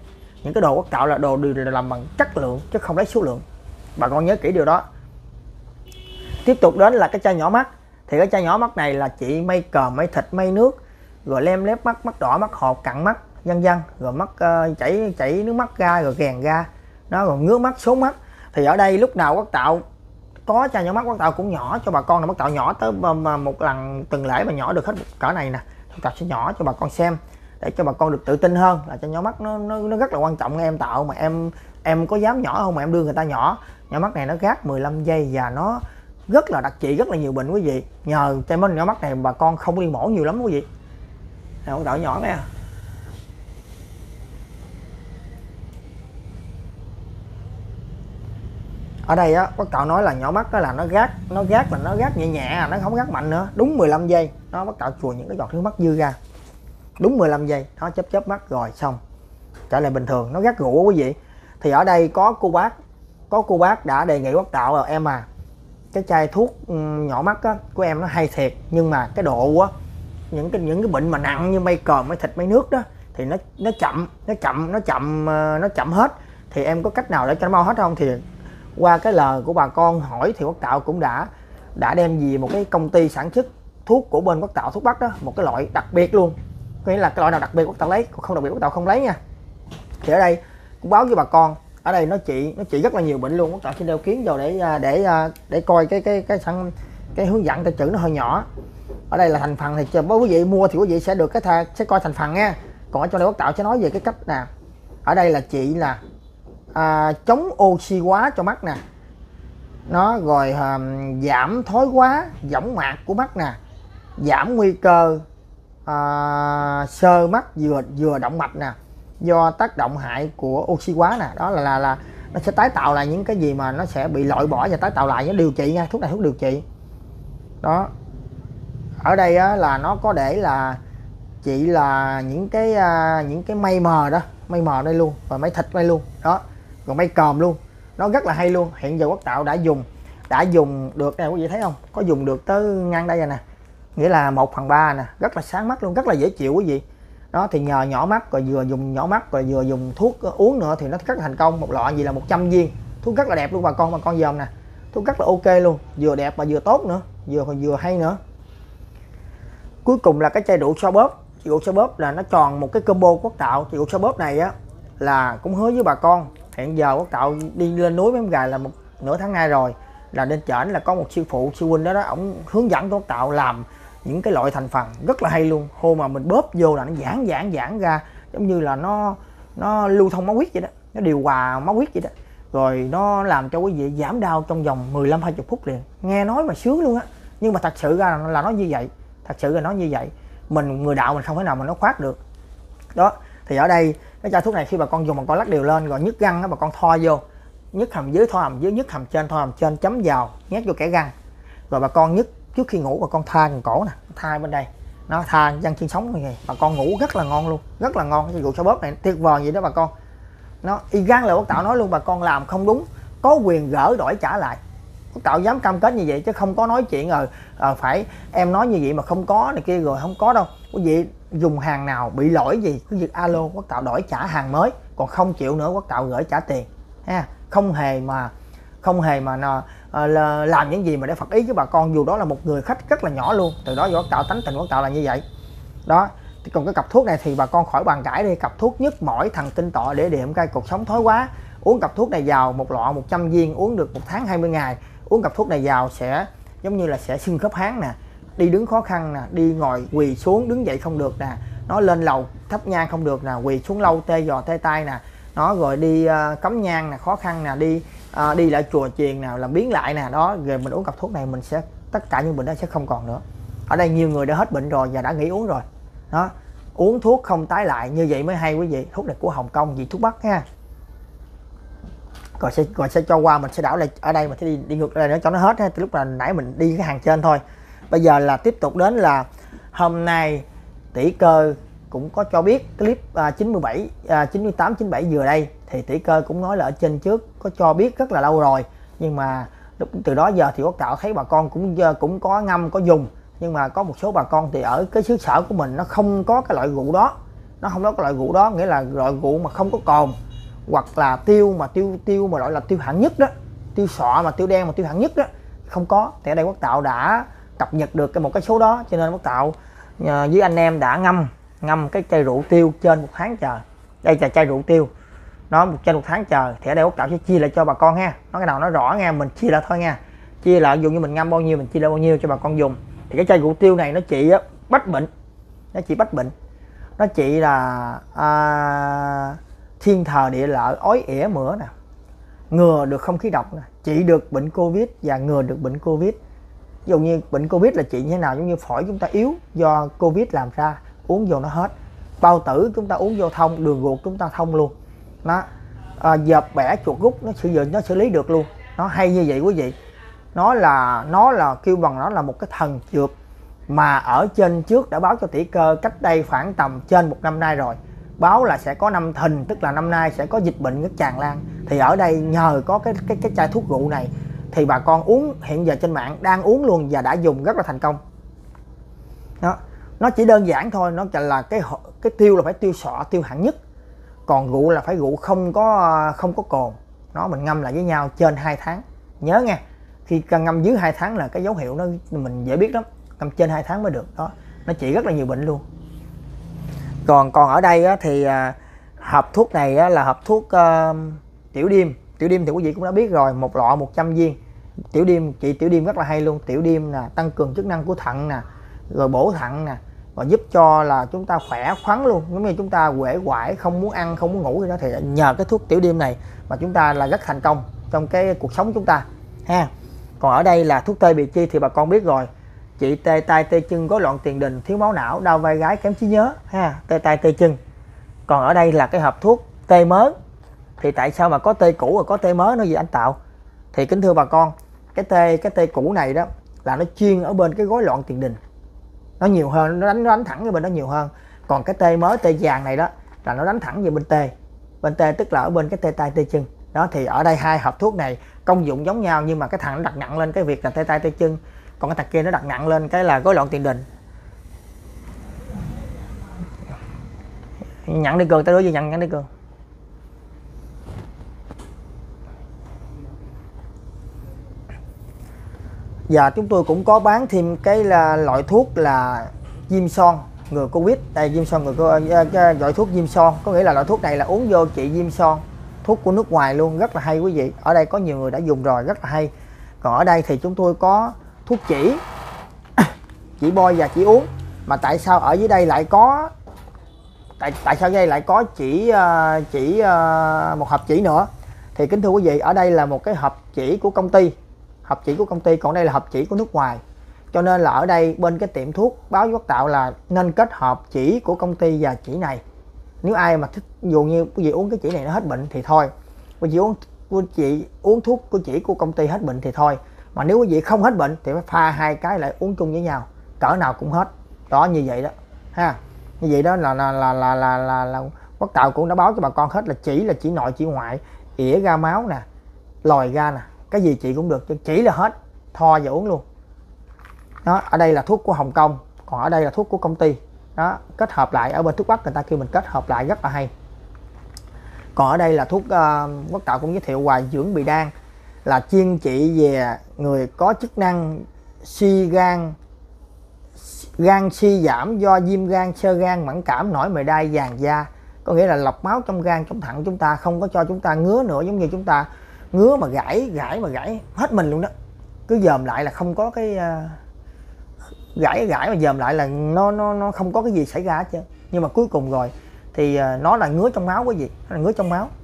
những cái đồ quốc tạo là đồ đều làm bằng chất lượng chứ không lấy số lượng, bà con nhớ kỹ điều đó. Tiếp tục đến là cái chai nhỏ mắt. Thì cái chai nhỏ mắt này là chị may cờm, may thịt, may nước, rồi lem lép mắt, mắt đỏ, mắt hột, cặn mắt, vân vân, rồi mắt chảy nước mắt ra, rồi ghèn ra, nó còn ngứa mắt, sốt mắt. Thì ở đây lúc nào quốc tạo có chai nhỏ mắt, quốc tạo cũng nhỏ cho bà con, là quốc tạo nhỏ tới một lần tuần lễ mà nhỏ được hết cỡ này nè. Quốc tạo sẽ nhỏ cho bà con xem để cho bà con được tự tin hơn, là chai nhỏ mắt nó rất là quan trọng. Em tạo mà em có dám nhỏ không mà em đưa người ta nhỏ. Nhỏ mắt này nó gác 15 giây và nó rất là đặc trị rất là nhiều bệnh quý vị. Nhờ chai nhỏ mắt này bà con không đi mổ nhiều lắm quý vị. Nào con tạo nhỏ nè. Ở đây á, bác Tạo nói là nhỏ mắt đó là nó gác nhẹ nhẹ, nó không gác mạnh nữa, đúng 15 giây. Nó bác Tạo chùi những cái giọt nước mắt dư ra. Đúng 15 giây, nó chớp mắt rồi xong. Trở lại bình thường, nó gác gụ quý vị. Thì ở đây có cô bác đã đề nghị bác Tạo là em à, cái chai thuốc nhỏ mắt á, của em nó hay thiệt, nhưng mà cái độ á, những cái bệnh mà nặng như may cờm, may thịt, may nước đó thì nó chậm hết. Thì em có cách nào để cho nó mau hết không? Thì qua cái lời của bà con hỏi thì Quốc Tạo cũng đã đem về một cái công ty sản xuất thuốc của bên Quốc Tạo, thuốc Bắc đó, một cái loại đặc biệt luôn. Có nghĩa là cái loại nào đặc biệt Quốc Tạo lấy, còn không đặc biệt Quốc Tạo không lấy nha. Thì ở đây cũng báo với bà con, ở đây nó trị rất là nhiều bệnh luôn. Quốc Tạo xin đeo kiến vào để coi cái hướng dẫn tay chữ nó hơi nhỏ. Ở đây là thành phần thì cho quý vị mua thì quý vị sẽ được sẽ coi thành phần nha. Còn ở trong đây Quốc Tạo sẽ nói về cái cách nè. Ở đây là chị là chống oxy hóa cho mắt nè, nó rồi giảm thoái hóa võng mạc của mắt nè, giảm nguy cơ xơ mắt vừa động mạch nè, do tác động hại của oxy hóa nè. Đó là nó sẽ tái tạo lại những cái gì mà nó sẽ bị loại bỏ và tái tạo lại, nó điều trị nha. Thuốc này thuốc điều trị đó. Ở đây á, là nó có để là chị là những cái may mờ đó, may mờ đây luôn, và may thịt đây luôn đó, còn may cờm luôn, nó rất là hay luôn. Hiện giờ Quốc Tạo đã dùng được nè, quý vị thấy không, có dùng được tới ngang đây rồi nè, nghĩa là 1/3 nè, rất là sáng mắt luôn, rất là dễ chịu quý vị đó. Thì nhờ nhỏ mắt rồi vừa dùng nhỏ mắt rồi vừa dùng thuốc uống nữa thì nó rất là thành công. Một lọ gì là 100 viên, thuốc rất là đẹp luôn bà con dòm nè, thuốc rất là ok luôn, vừa đẹp và vừa tốt nữa, vừa hay nữa. Cuối cùng là cái chai rượu xoa bóp. Rượu xoa bóp là nó tròn một cái combo Quốc Tạo. Rượu xoa bóp này á là cũng hứa với bà con, hiện giờ Quốc Tạo đi lên núi Bém Gài là nửa tháng nay rồi, là lên trển là có một sư huynh đó ổng hướng dẫn Quốc Tạo làm những cái loại thành phần rất là hay luôn. Hôm mà mình bóp vô là nó giãn ra, giống như là nó lưu thông máu huyết vậy đó, nó điều hòa máu huyết vậy đó, rồi nó làm cho quý vị giảm đau trong vòng 15-20 phút liền. Nghe nói mà sướng luôn á, nhưng mà thật sự ra là nó như vậy, thật sự là nó như vậy. Mình người đạo mình không thể nào mà nó khoát được đó. Thì ở đây cái chai thuốc này khi bà con dùng bà con lắc đều lên, rồi nhức răng đó bà con thoa vô, nhức hàm dưới thoa hàm dưới, nhức hàm trên thoa hàm trên, chấm vào nhét vô kẽ răng, rồi bà con nhức trước khi ngủ bà con tha gần cổ nè, tha bên đây, nó tha răng xương sống như vậy, bà con ngủ rất là ngon luôn, rất là ngon. Cái rượu xoa bóp này tuyệt vời vậy đó bà con. Nó y gan là Quốc Tạo nói luôn, bà con làm không đúng có quyền gỡ đổi trả lại. Quốc Tạo dám cam kết như vậy chứ không có nói chuyện phải em nói như vậy mà không có này kia rồi không có đâu. Quý vị dùng hàng nào bị lỗi gì cứ việc alo Quốc Tạo đổi trả hàng mới, còn không chịu nữa Quốc Tạo gửi trả tiền ha. Không hề mà làm những gì mà để phật ý với bà con, dù đó là một người khách rất là nhỏ luôn. Từ đó Quốc Tạo tánh tình Quốc Tạo là như vậy đó. Thì còn cái cặp thuốc này thì bà con khỏi bàn cãi đi, cặp thuốc nhức mỏi thần kinh tọa để điểm cai cột sống thoái hóa. Uống cặp thuốc này vào một lọ 100 viên, uống được 1 tháng 20 ngày. Uống cặp thuốc này vào sẽ giống như là sẽ sưng khớp háng nè, đi đứng khó khăn nè, đi ngồi quỳ xuống đứng dậy không được nè, nó lên lầu thắp nhang không được nè, quỳ xuống lâu tê giò tê tay nè, nó rồi đi cắm nhang nè, khó khăn nè, đi lại chùa chiền nào làm biến lại nè đó. Rồi mình uống cặp thuốc này mình sẽ tất cả những bệnh đó sẽ không còn nữa. Ở đây nhiều người đã hết bệnh rồi và đã nghỉ uống rồi đó. Uống thuốc không tái lại như vậy mới hay quý vị. Thuốc này của Hồng Kông, vị thuốc Bắc ha. Rồi sẽ cho qua, mình sẽ đảo lại ở đây, mình sẽ đi ngược lại nữa cho nó hết ha. Từ lúc là nãy mình đi cái hàng trên thôi. Bây giờ là tiếp tục đến là hôm nay Tỷ Cơ cũng có cho biết clip 98 97 vừa đây thì Tỷ Cơ cũng nói là ở trên trước có cho biết rất là lâu rồi, nhưng mà từ đó giờ thì Quốc Tạo thấy bà con cũng có ngâm có dùng, nhưng mà có một số bà con thì ở cái xứ sở của mình nó không có cái loại rượu đó, nó không có cái loại rượu đó, nghĩa là loại rượu mà không có cồn, hoặc là tiêu mà gọi là tiêu hạng nhất đó, tiêu sọ mà tiêu đen mà tiêu hạng nhất đó không có. Thì ở đây Quốc Tạo đã cập nhật được một cái số đó, cho nên Quốc Tạo với anh em đã ngâm cái chai rượu tiêu trên 1 tháng trời. Đây là chai rượu tiêu nó trên 1 tháng trời. Thì ở đây Quốc Tạo sẽ chia lại cho bà con ha, nó cái nào nó rõ nha, mình chia lại thôi nha, chia lại dùng như mình ngâm bao nhiêu mình chia lại bao nhiêu cho bà con dùng. Thì cái chai rượu tiêu này nó trị bách bệnh, nó trị bách bệnh, nó trị là thiên thờ địa lợi, ói ỉa mửa nè, ngừa được không khí độc nè, trị được bệnh Covid và ngừa được bệnh Covid. Ví dụ như bệnh Covid là trị như thế nào, giống như phổi chúng ta yếu do Covid làm ra, uống vô nó hết. Bao tử chúng ta uống vô thông, đường ruột chúng ta thông luôn. Nó dợp bẻ chuột rút nó xử lý được luôn. Nó hay như vậy quý vị. Nó là kêu bằng nó là một cái thần dược mà ở trên trước đã báo cho Tỷ Cơ cách đây khoảng tầm trên 1 năm nay rồi. Báo là sẽ có năm Thìn, tức là năm nay sẽ có dịch bệnh rất tràn lan. Thì ở đây nhờ có cái chai thuốc rượu này thì bà con uống, hiện giờ trên mạng đang uống luôn và đã dùng rất là thành công. Đó, nó chỉ đơn giản thôi, nó là cái tiêu là phải tiêu sọ, tiêu hạng nhất. Còn rượu là phải rượu không có cồn. Nó mình ngâm lại với nhau trên 2 tháng. Nhớ nha, khi ngâm dưới 2 tháng là cái dấu hiệu nó mình dễ biết lắm. Ngâm trên 2 tháng mới được đó. Nó trị rất là nhiều bệnh luôn. Còn ở đây á, thì hộp thuốc này á, là hộp thuốc tiểu đêm. Tiểu đêm thì quý vị cũng đã biết rồi, 1 lọ 100 viên. Tiểu đêm, trị tiểu đêm rất là hay luôn. Tiểu đêm nè, tăng cường chức năng của thận nè, rồi bổ thận nè, và giúp cho là chúng ta khỏe khoắn luôn. Giống như chúng ta uể oải, không muốn ăn, không muốn ngủ gì đó, thì nhờ cái thuốc tiểu đêm này mà chúng ta là rất thành công trong cái cuộc sống chúng ta ha. Còn ở đây là thuốc tê bị chi thì bà con biết rồi, trị tê tay tê chân, rối loạn tiền đình, thiếu máu não, đau vai gáy, kém trí nhớ ha, tê tay tê chân. Còn ở đây là cái hộp thuốc tê mớ. Thì tại sao mà có tê cũ và có tê mớ nó gì anh Tạo? Thì kính thưa bà con, cái tê cũ này đó là nó chuyên ở bên cái rối loạn tiền đình, nó nhiều hơn, nó đánh thẳng về bên đó nhiều hơn. Còn cái tê mới, tê vàng này đó là nó đánh thẳng về bên tê tức là ở bên cái tê tay tê chân đó. Thì ở đây hai hộp thuốc này công dụng giống nhau, nhưng mà cái thằng nó đặt nặng lên cái việc là tê tay tê chân, còn cái thằng kia nó đặt nặng lên cái là rối loạn tiền đình. Nhận đi Cường, tới đối với nhận đi Cường. Và chúng tôi cũng có bán thêm cái là loại thuốc là viêm son ngừa Covid. Đây, viêm son ngừa loại thuốc viêm son, có nghĩa là loại thuốc này là uống vô trị viêm son, thuốc của nước ngoài luôn, rất là hay quý vị. Ở đây có nhiều người đã dùng rồi, rất là hay. Còn ở đây thì chúng tôi có thuốc chỉ bôi và chỉ uống. Mà tại sao ở dưới đây lại có tại sao đây lại có chỉ một hộp chỉ nữa? Thì kính thưa quý vị, ở đây là một cái hộp chỉ của công ty, còn đây là hộp chỉ của nước ngoài. Cho nên là ở đây bên cái tiệm thuốc báo với Quốc Tạo là nên kết hợp chỉ của công ty và chỉ này. Nếu ai mà thích, dù như quý vị uống cái chỉ này nó hết bệnh thì thôi, quý vị uống thuốc của chỉ của công ty hết bệnh thì thôi. Mà nếu quý vị không hết bệnh thì phải pha hai cái lại uống chung với nhau, cỡ nào cũng hết. Đó, như vậy đó ha. Như vậy đó là Quốc Tạo cũng đã báo cho bà con hết là chỉ nội chỉ ngoại, ỉa ra máu nè, lòi ra nè, cái gì chị cũng được, chỉ là hết, tho và uống luôn. Đó, ở đây là thuốc của Hồng Kông, còn ở đây là thuốc của công ty. Đó, kết hợp lại, ở bên thuốc Bắc người ta kêu mình kết hợp lại rất là hay. Còn ở đây là thuốc Quốc Tạo cũng giới thiệu Hoài Dưỡng Bì Đan, là chuyên trị về người có chức năng suy gan suy giảm do viêm gan, xơ gan, mẫn cảm, nổi mề đay, vàng da. Có nghĩa là lọc máu trong gan, trong thận chúng ta, không có cho chúng ta ngứa nữa, giống như chúng ta ngứa mà gãi hết mình luôn đó. Cứ dòm lại là không có cái gãi mà dòm lại là nó không có cái gì xảy ra hết trơn. Nhưng mà cuối cùng rồi thì nó là ngứa trong máu quý vị, nó là ngứa trong máu.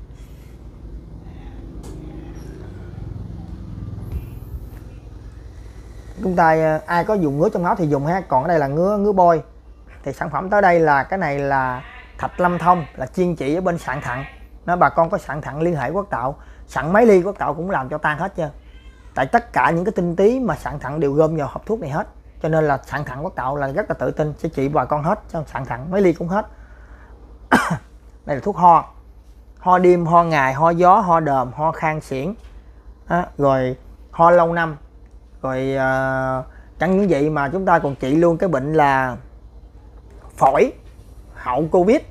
Chúng ta ai có dùng ngứa trong máu thì dùng ha. Còn ở đây là ngứa bôi. Thì sản phẩm tới đây là cái này là Thạch Lâm Thông, là chuyên trị ở bên sạn thận. Nó bà con có sạn thận liên hệ Quốc Tạo, sạn mấy ly Quốc Tạo cũng làm cho tan hết trơn. Tại tất cả những cái tinh tí mà sạn thận đều gom vào hộp thuốc này hết. Cho nên là sạn thận Quốc Tạo là rất là tự tin sẽ trị bà con hết, trong sạn thận mấy ly cũng hết. Đây là thuốc ho đêm, ho ngày, ho gió, ho đờm, ho khan xiển, rồi ho lâu năm. Rồi chẳng những vậy mà chúng ta còn trị luôn cái bệnh là phổi hậu Covid,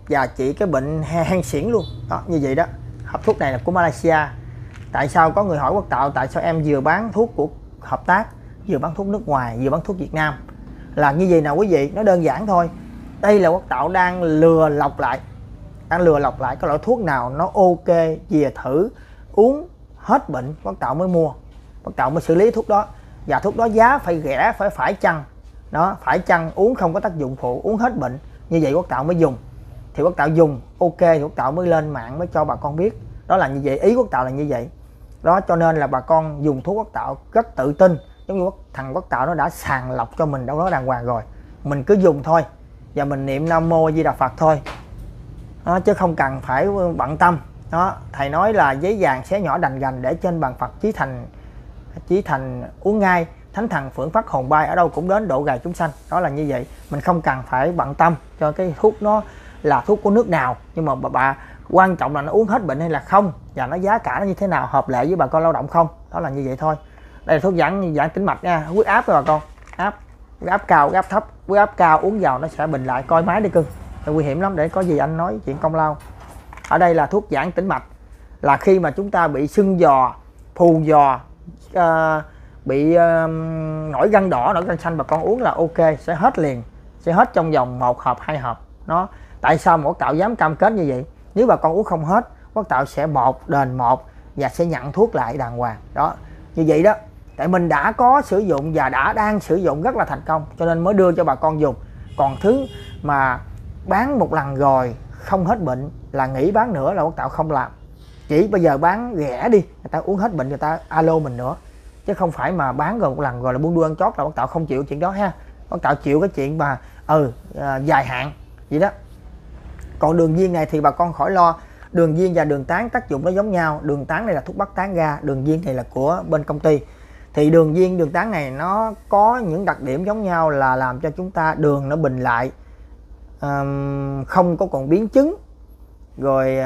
và trị cái bệnh hen suyễn luôn đó, như vậy đó. Hộp thuốc này là của Malaysia. Tại sao có người hỏi Quốc Tạo tại sao em vừa bán thuốc của hợp tác, vừa bán thuốc nước ngoài, vừa bán thuốc Việt Nam? Là như vậy nào quý vị, nó đơn giản thôi. Đây là Quốc Tạo đang lừa lọc lại, cái loại thuốc nào nó ok về thử uống hết bệnh Quốc Tạo mới mua, Quốc Tạo mới xử lý thuốc đó. Và thuốc đó giá phải rẻ, phải chăng đó, phải chăng uống không có tác dụng phụ, uống hết bệnh, như vậy Quốc Tạo mới dùng. Thì Quốc Tạo dùng ok thì Quốc Tạo mới lên mạng mới cho bà con biết. Đó là như vậy, ý Quốc Tạo là như vậy đó. Cho nên là bà con dùng thuốc Quốc Tạo rất tự tin, giống như thằng Quốc Tạo nó đã sàng lọc cho mình đâu đó đàng hoàng rồi, mình cứ dùng thôi và mình niệm Nam Mô A Di Đà Phật thôi đó, chứ không cần phải bận tâm đó. Thầy nói là giấy vàng xé nhỏ đành gành, để trên bàn Phật chí thành uống ngay, thánh thần phưởng phát hồn bay, ở đâu cũng đến độ gài chúng sanh. Đó là như vậy, mình không cần phải bận tâm cho cái thuốc nó là thuốc của nước nào, nhưng mà bà quan trọng là nó uống hết bệnh hay là không, và nó giá cả nó như thế nào, hợp lệ với bà con lao động không. Đó là như vậy thôi. Đây là thuốc giãn tĩnh mạch nha, huyết áp rồi bà con, huyết áp cao, huyết áp thấp. Huyết áp cao uống vào nó sẽ bình lại, coi máy đi cưng, nguy hiểm lắm, để có gì anh nói chuyện công lao. Ở đây là thuốc giãn tĩnh mạch, là khi mà chúng ta bị sưng giò, phù giò, bị nổi gân đỏ, nổi gân xanh, bà con uống là ok, sẽ hết liền, sẽ hết trong vòng 1 hộp 2 hộp. Nó tại sao Quốc Tạo dám cam kết như vậy? Nếu bà con uống không hết, Quốc Tạo sẽ đền một và sẽ nhận thuốc lại đàng hoàng đó, như vậy đó. Tại mình đã có sử dụng và đang sử dụng rất là thành công, cho nên mới đưa cho bà con dùng. Còn thứ mà bán một lần rồi không hết bệnh là nghỉ bán nữa là Quốc Tạo không làm. Chỉ bây giờ bán rẻ đi, người ta uống hết bệnh người ta alo mình nữa, chứ không phải mà bán rồi một lần rồi là buông đuôi ăn chót, là Quốc Tạo không chịu chuyện đó ha. Quốc Tạo chịu cái chuyện mà dài hạn vậy đó. Còn đường viên này thì bà con khỏi lo, đường viên và đường tán tác dụng nó giống nhau. Đường tán này là thuốc bắc tán ra, đường viên này là của bên công ty. Thì đường viên, đường tán này nó có những đặc điểm giống nhau là làm cho chúng ta đường nó bình lại, không có còn biến chứng, rồi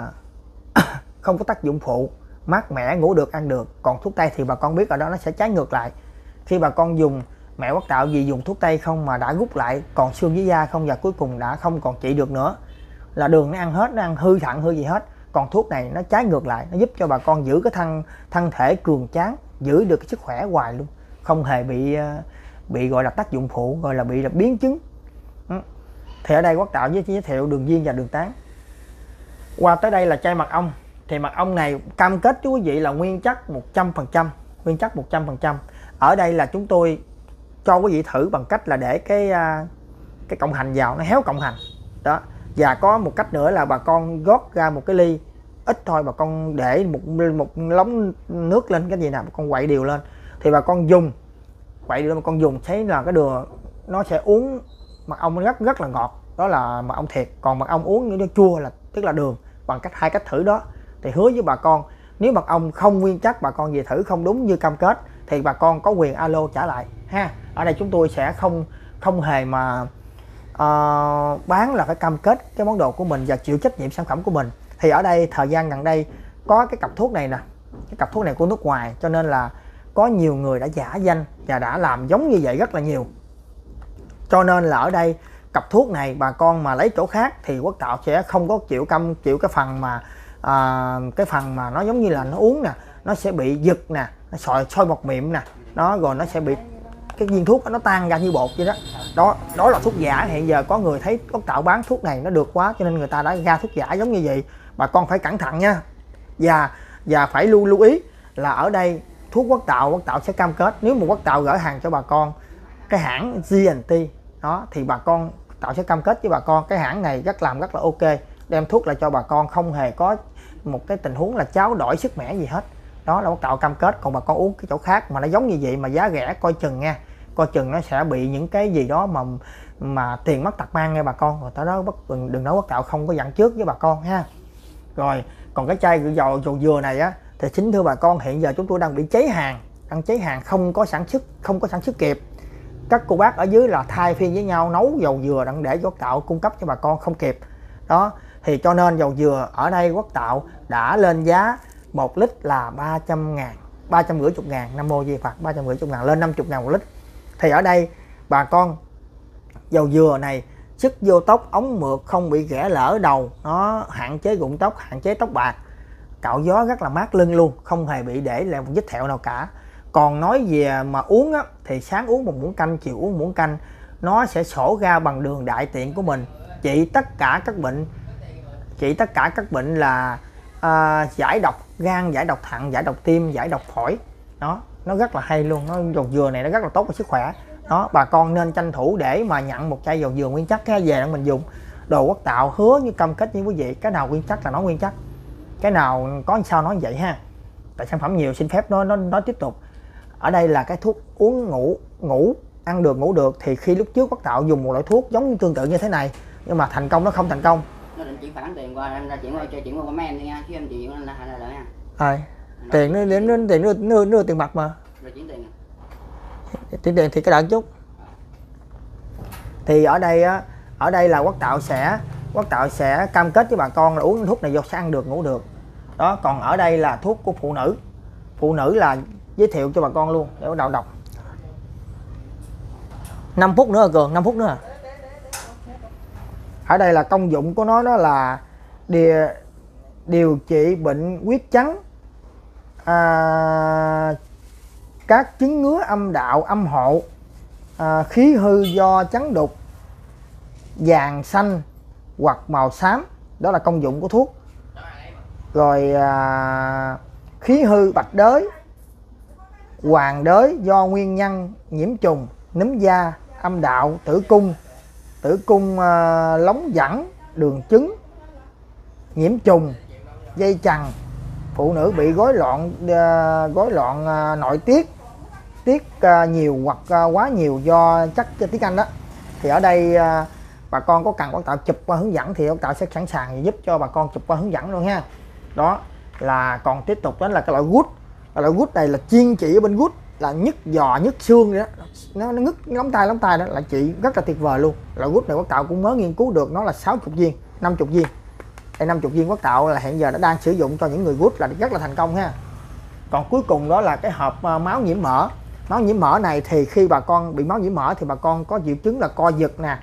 không có tác dụng phụ, mát mẻ, ngủ được, ăn được. Còn thuốc tây thì bà con biết ở đó nó sẽ trái ngược lại. Khi bà con dùng mẹ Quốc Tạo vì dùng thuốc tây không mà đã rút lại còn xương với da không, và cuối cùng đã không còn trị được nữa, là đường nó ăn hết, nó ăn hư thận hư gì hết. Còn thuốc này nó trái ngược lại, nó giúp cho bà con giữ cái thân thể cường tráng, giữ được cái sức khỏe hoài luôn, không hề bị gọi là tác dụng phụ, gọi là bị biến chứng. Thì ở đây Quốc Tạo giới thiệu đường viên và đường tán. Qua tới đây là chai mật ong. Thì mật ong này cam kết với quý vị là nguyên chất 100%, nguyên chất 100%. Ở đây là chúng tôi cho quý vị thử bằng cách là để cái cộng hành vào, nó héo cộng hành đó. Và có một cách nữa là bà con gót ra một cái ly ít thôi, bà con để một lóng nước lên cái gì nào, bà con quậy đều lên, thì bà con dùng quậy đều lên, bà con dùng thấy là cái đường nó sẽ uống mật ong rất là ngọt, đó là mật ong thiệt. Còn mật ong uống nó chua là tức là đường. Bằng hai cách thử đó thì hứa với bà con, nếu mật ong không nguyên chất, bà con về thử không đúng như cam kết thì bà con có quyền alo trả lại ha. Ở đây chúng tôi sẽ không hề mà bán, là phải cam kết cái món đồ của mình và chịu trách nhiệm sản phẩm của mình. Thì ở đây thời gian gần đây có cái cặp thuốc này nè, cái cặp thuốc này của nước ngoài, cho nên là có nhiều người đã giả danh và đã làm giống như vậy rất là nhiều. Cho nên là ở đây cặp thuốc này bà con mà lấy chỗ khác thì Quốc Tạo sẽ không có chịu cái phần mà nó giống như là nó uống nè, nó sẽ bị giật nè, nó sôi bọt miệng nè, nó rồi nó sẽ bị cái viên thuốc nó tan ra như bột vậy đó. Đó là thuốc giả. Hiện giờ có người thấy Quốc Tạo bán thuốc này nó được quá, cho nên người ta đã ra thuốc giả giống như vậy. Bà con phải cẩn thận nha. Và phải lưu ý là ở đây thuốc Quốc Tạo sẽ cam kết, nếu mà Quốc Tạo gửi hàng cho bà con cái hãng GNT đó, thì bà con Tạo sẽ cam kết với bà con cái hãng này rất là ok, đem thuốc lại cho bà con, không hề có một cái tình huống là cháo đổi sức mẻ gì hết. Đó là Quốc Tạo cam kết. Còn bà con uống cái chỗ khác mà nó giống như vậy mà giá rẻ, coi chừng nha, coi chừng nó sẽ bị những cái gì đó mà tiền mất tật mang nha bà con. Rồi tới đó đừng nói Quốc Tạo không có dặn trước với bà con ha. Rồi còn cái chai dầu dừa này á, thì xin thưa bà con, hiện giờ chúng tôi đang bị cháy hàng, không có sản xuất kịp. Các cô bác ở dưới là thay phiên với nhau nấu dầu dừa để Quốc Tạo cung cấp cho bà con không kịp đó. Thì cho nên dầu dừa ở đây Quốc Tạo đã lên giá 1 lít là 350.000, 350.000, Nam Mô Di Phật, 350.000 lên 50.000 một lít. Thì ở đây bà con dầu dừa này sức vô tóc, ống mượt, không bị ghẻ lỡ đầu, nó hạn chế rụng tóc, hạn chế tóc bạc, cạo gió rất là mát lưng luôn, không hề bị để lại một vết thẹo nào cả. Còn nói về mà uống á, thì sáng uống một muỗng canh, chiều uống muỗng canh, nó sẽ sổ ra bằng đường đại tiện của mình, trị tất cả các bệnh là giải độc gan, giải độc thận, giải độc tim, giải độc phổi. Đó, nó rất là hay luôn, nó dầu dừa này nó rất là tốt cho sức khỏe. Đó, bà con nên tranh thủ để mà nhận một chai dầu dừa nguyên chất về để mình dùng. Đồ Quốc Tạo hứa như cam kết với quý vị, cái nào nguyên chất là nó nguyên chất, cái nào có sao nói vậy ha. Tại sản phẩm nhiều xin phép nó tiếp tục. Ở đây là cái thuốc uống ngủ ăn được ngủ được, thì khi lúc trước Quốc Tạo dùng một loại thuốc giống tương tự như thế này, nhưng mà thành công nó không thành công. Nó định chuyển phản tiền qua, anh ra chuyển qua mấy em đi nha, chứ em chuyển qua anh là lợi nha. Tiền nó đến tiền đưa tiền mặt mà. Rồi chuyển tiền. Chuyển tiền thì cái đợi chút. Thì ở đây là Quốc Tạo sẽ cam kết với bà con là uống thuốc này vô sẽ ăn được ngủ được. Đó, còn ở đây là thuốc của phụ nữ. Phụ nữ là giới thiệu cho bà con luôn để bắt đầu đọc. 5 phút nữa rồi Cường, 5 phút nữa. Ở đây là công dụng của nó là điều trị bệnh huyết trắng, các chứng ngứa âm đạo, âm hộ, khí hư do trắng đục, vàng xanh hoặc màu xám. Đó là công dụng của thuốc. Rồi khí hư bạch đới, hoàng đới do nguyên nhân nhiễm trùng, núm da, âm đạo, tử cung lóng dẫn, đường trứng, nhiễm trùng, dây chằng, phụ nữ bị rối loạn nội tiết nhiều hoặc quá nhiều do chắc tiếng Anh đó. Thì ở đây bà con có cần Quốc Tạo chụp qua hướng dẫn thì Quốc Tạo sẽ sẵn sàng giúp cho bà con chụp qua hướng dẫn luôn ha. Đó là còn tiếp tục đó là cái loại gút. Loại gút này là chuyên trị ở bên gút, là nhức giò nhức xương đó, nó ngứt lóng tay đó, là trị rất là tuyệt vời luôn. Loại gút này Quốc Tạo cũng mới nghiên cứu được, nó là 60 viên, 50 viên. Đây 50 viên Quốc Tạo là hiện giờ đã đang sử dụng cho những người gút là rất là thành công ha. Còn cuối cùng đó là cái hộp máu nhiễm mỡ. Máu nhiễm mỡ này thì khi bà con bị máu nhiễm mỡ thì bà con có triệu chứng là co giật nè,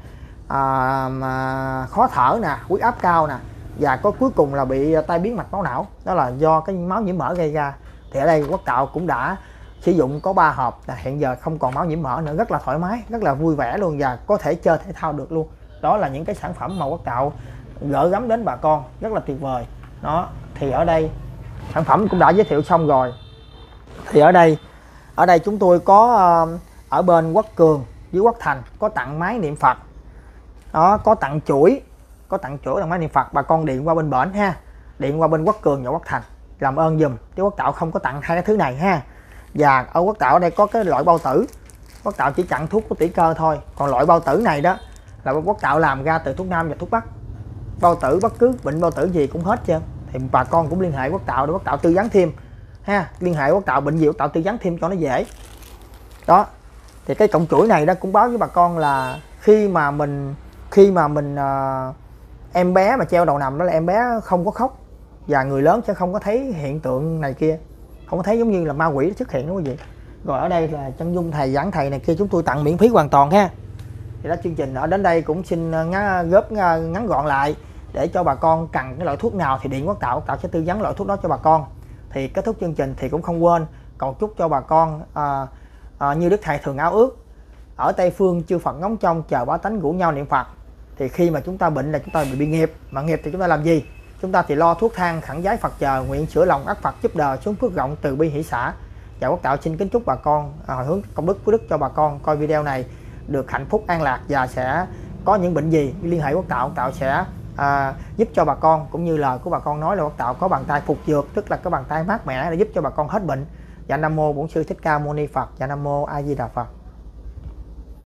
khó thở nè, huyết áp cao nè, và có cuối cùng là bị tai biến mạch máu não. Đó là do cái máu nhiễm mỡ gây ra. Thì ở đây Quốc Tạo cũng đã sử dụng có 3 hộp, là hiện giờ không còn máu nhiễm mỡ nữa, rất là thoải mái, rất là vui vẻ luôn, và có thể chơi thể thao được luôn. Đó là những cái sản phẩm mà Quốc Tạo gửi gắm đến bà con rất là tuyệt vời. Đó, thì ở đây sản phẩm cũng đã giới thiệu xong rồi. Thì ở đây chúng tôi có ở bên Quốc Cường với Quốc Thành có tặng máy niệm Phật. Đó, có tặng chuỗi tặng máy niệm Phật, bà con điện qua bên bển ha, điện qua bên Quốc Cường và Quốc Thành làm ơn dùm, chứ Quốc Tạo không có tặng hai cái thứ này ha. Và ở Quốc Tạo ở đây có cái loại bao tử, Quốc Tạo chỉ tặng thuốc của tỷ cơ thôi, còn loại bao tử này đó là Quốc Tạo làm ra từ thuốc Nam và thuốc Bắc. Bao tử bất cứ bệnh bao tử gì cũng hết trơn, thì bà con cũng liên hệ Quốc Tạo để Quốc Tạo tư vấn thêm ha, liên hệ Quốc Tạo bệnh gì Quốc Tạo tư vấn thêm cho nó dễ. Đó, thì cái cọng chuỗi này đó cũng báo với bà con là khi mà mình em bé mà treo đầu nằm đó là em bé không có khóc, và người lớn sẽ không có thấy hiện tượng này kia, không có thấy giống như là ma quỷ xuất hiện đó quý vị. Rồi ở đây là chân dung thầy giảng thầy này kia chúng tôi tặng miễn phí hoàn toàn ha. Thì đó, chương trình ở đến đây cũng xin góp ngắn gọn lại để cho bà con cần cái loại thuốc nào thì điện Quốc Tạo sẽ tư vấn loại thuốc đó cho bà con. Thì kết thúc chương trình thì cũng không quên cầu chúc cho bà con như Đức Thầy thường ao ước, ở Tây Phương chư Phật ngóng trông chờ bá tánh rủ nhau niệm Phật. Thì khi mà chúng ta bệnh là chúng ta bị nghiệp, mà nghiệp thì chúng ta làm gì? Chúng ta thì lo thuốc thang khẩn giái Phật chờ, nguyện sửa lòng ắt Phật giúp đời xuống phước rộng từ bi hỷ xã. Và Quốc Tạo xin kính chúc bà con hồi hướng công đức phước đức cho bà con coi video này được hạnh phúc an lạc, và sẽ có những bệnh gì liên hệ Quốc Tạo sẽ giúp cho bà con, cũng như lời của bà con nói là Quốc Tạo có bàn tay phục dược, tức là cái bàn tay mát mẻ để giúp cho bà con hết bệnh. Dạ Nam mô Bổn Sư Thích Ca Mâu Ni Phật. Dạ Nam mô A Di Đà Phật.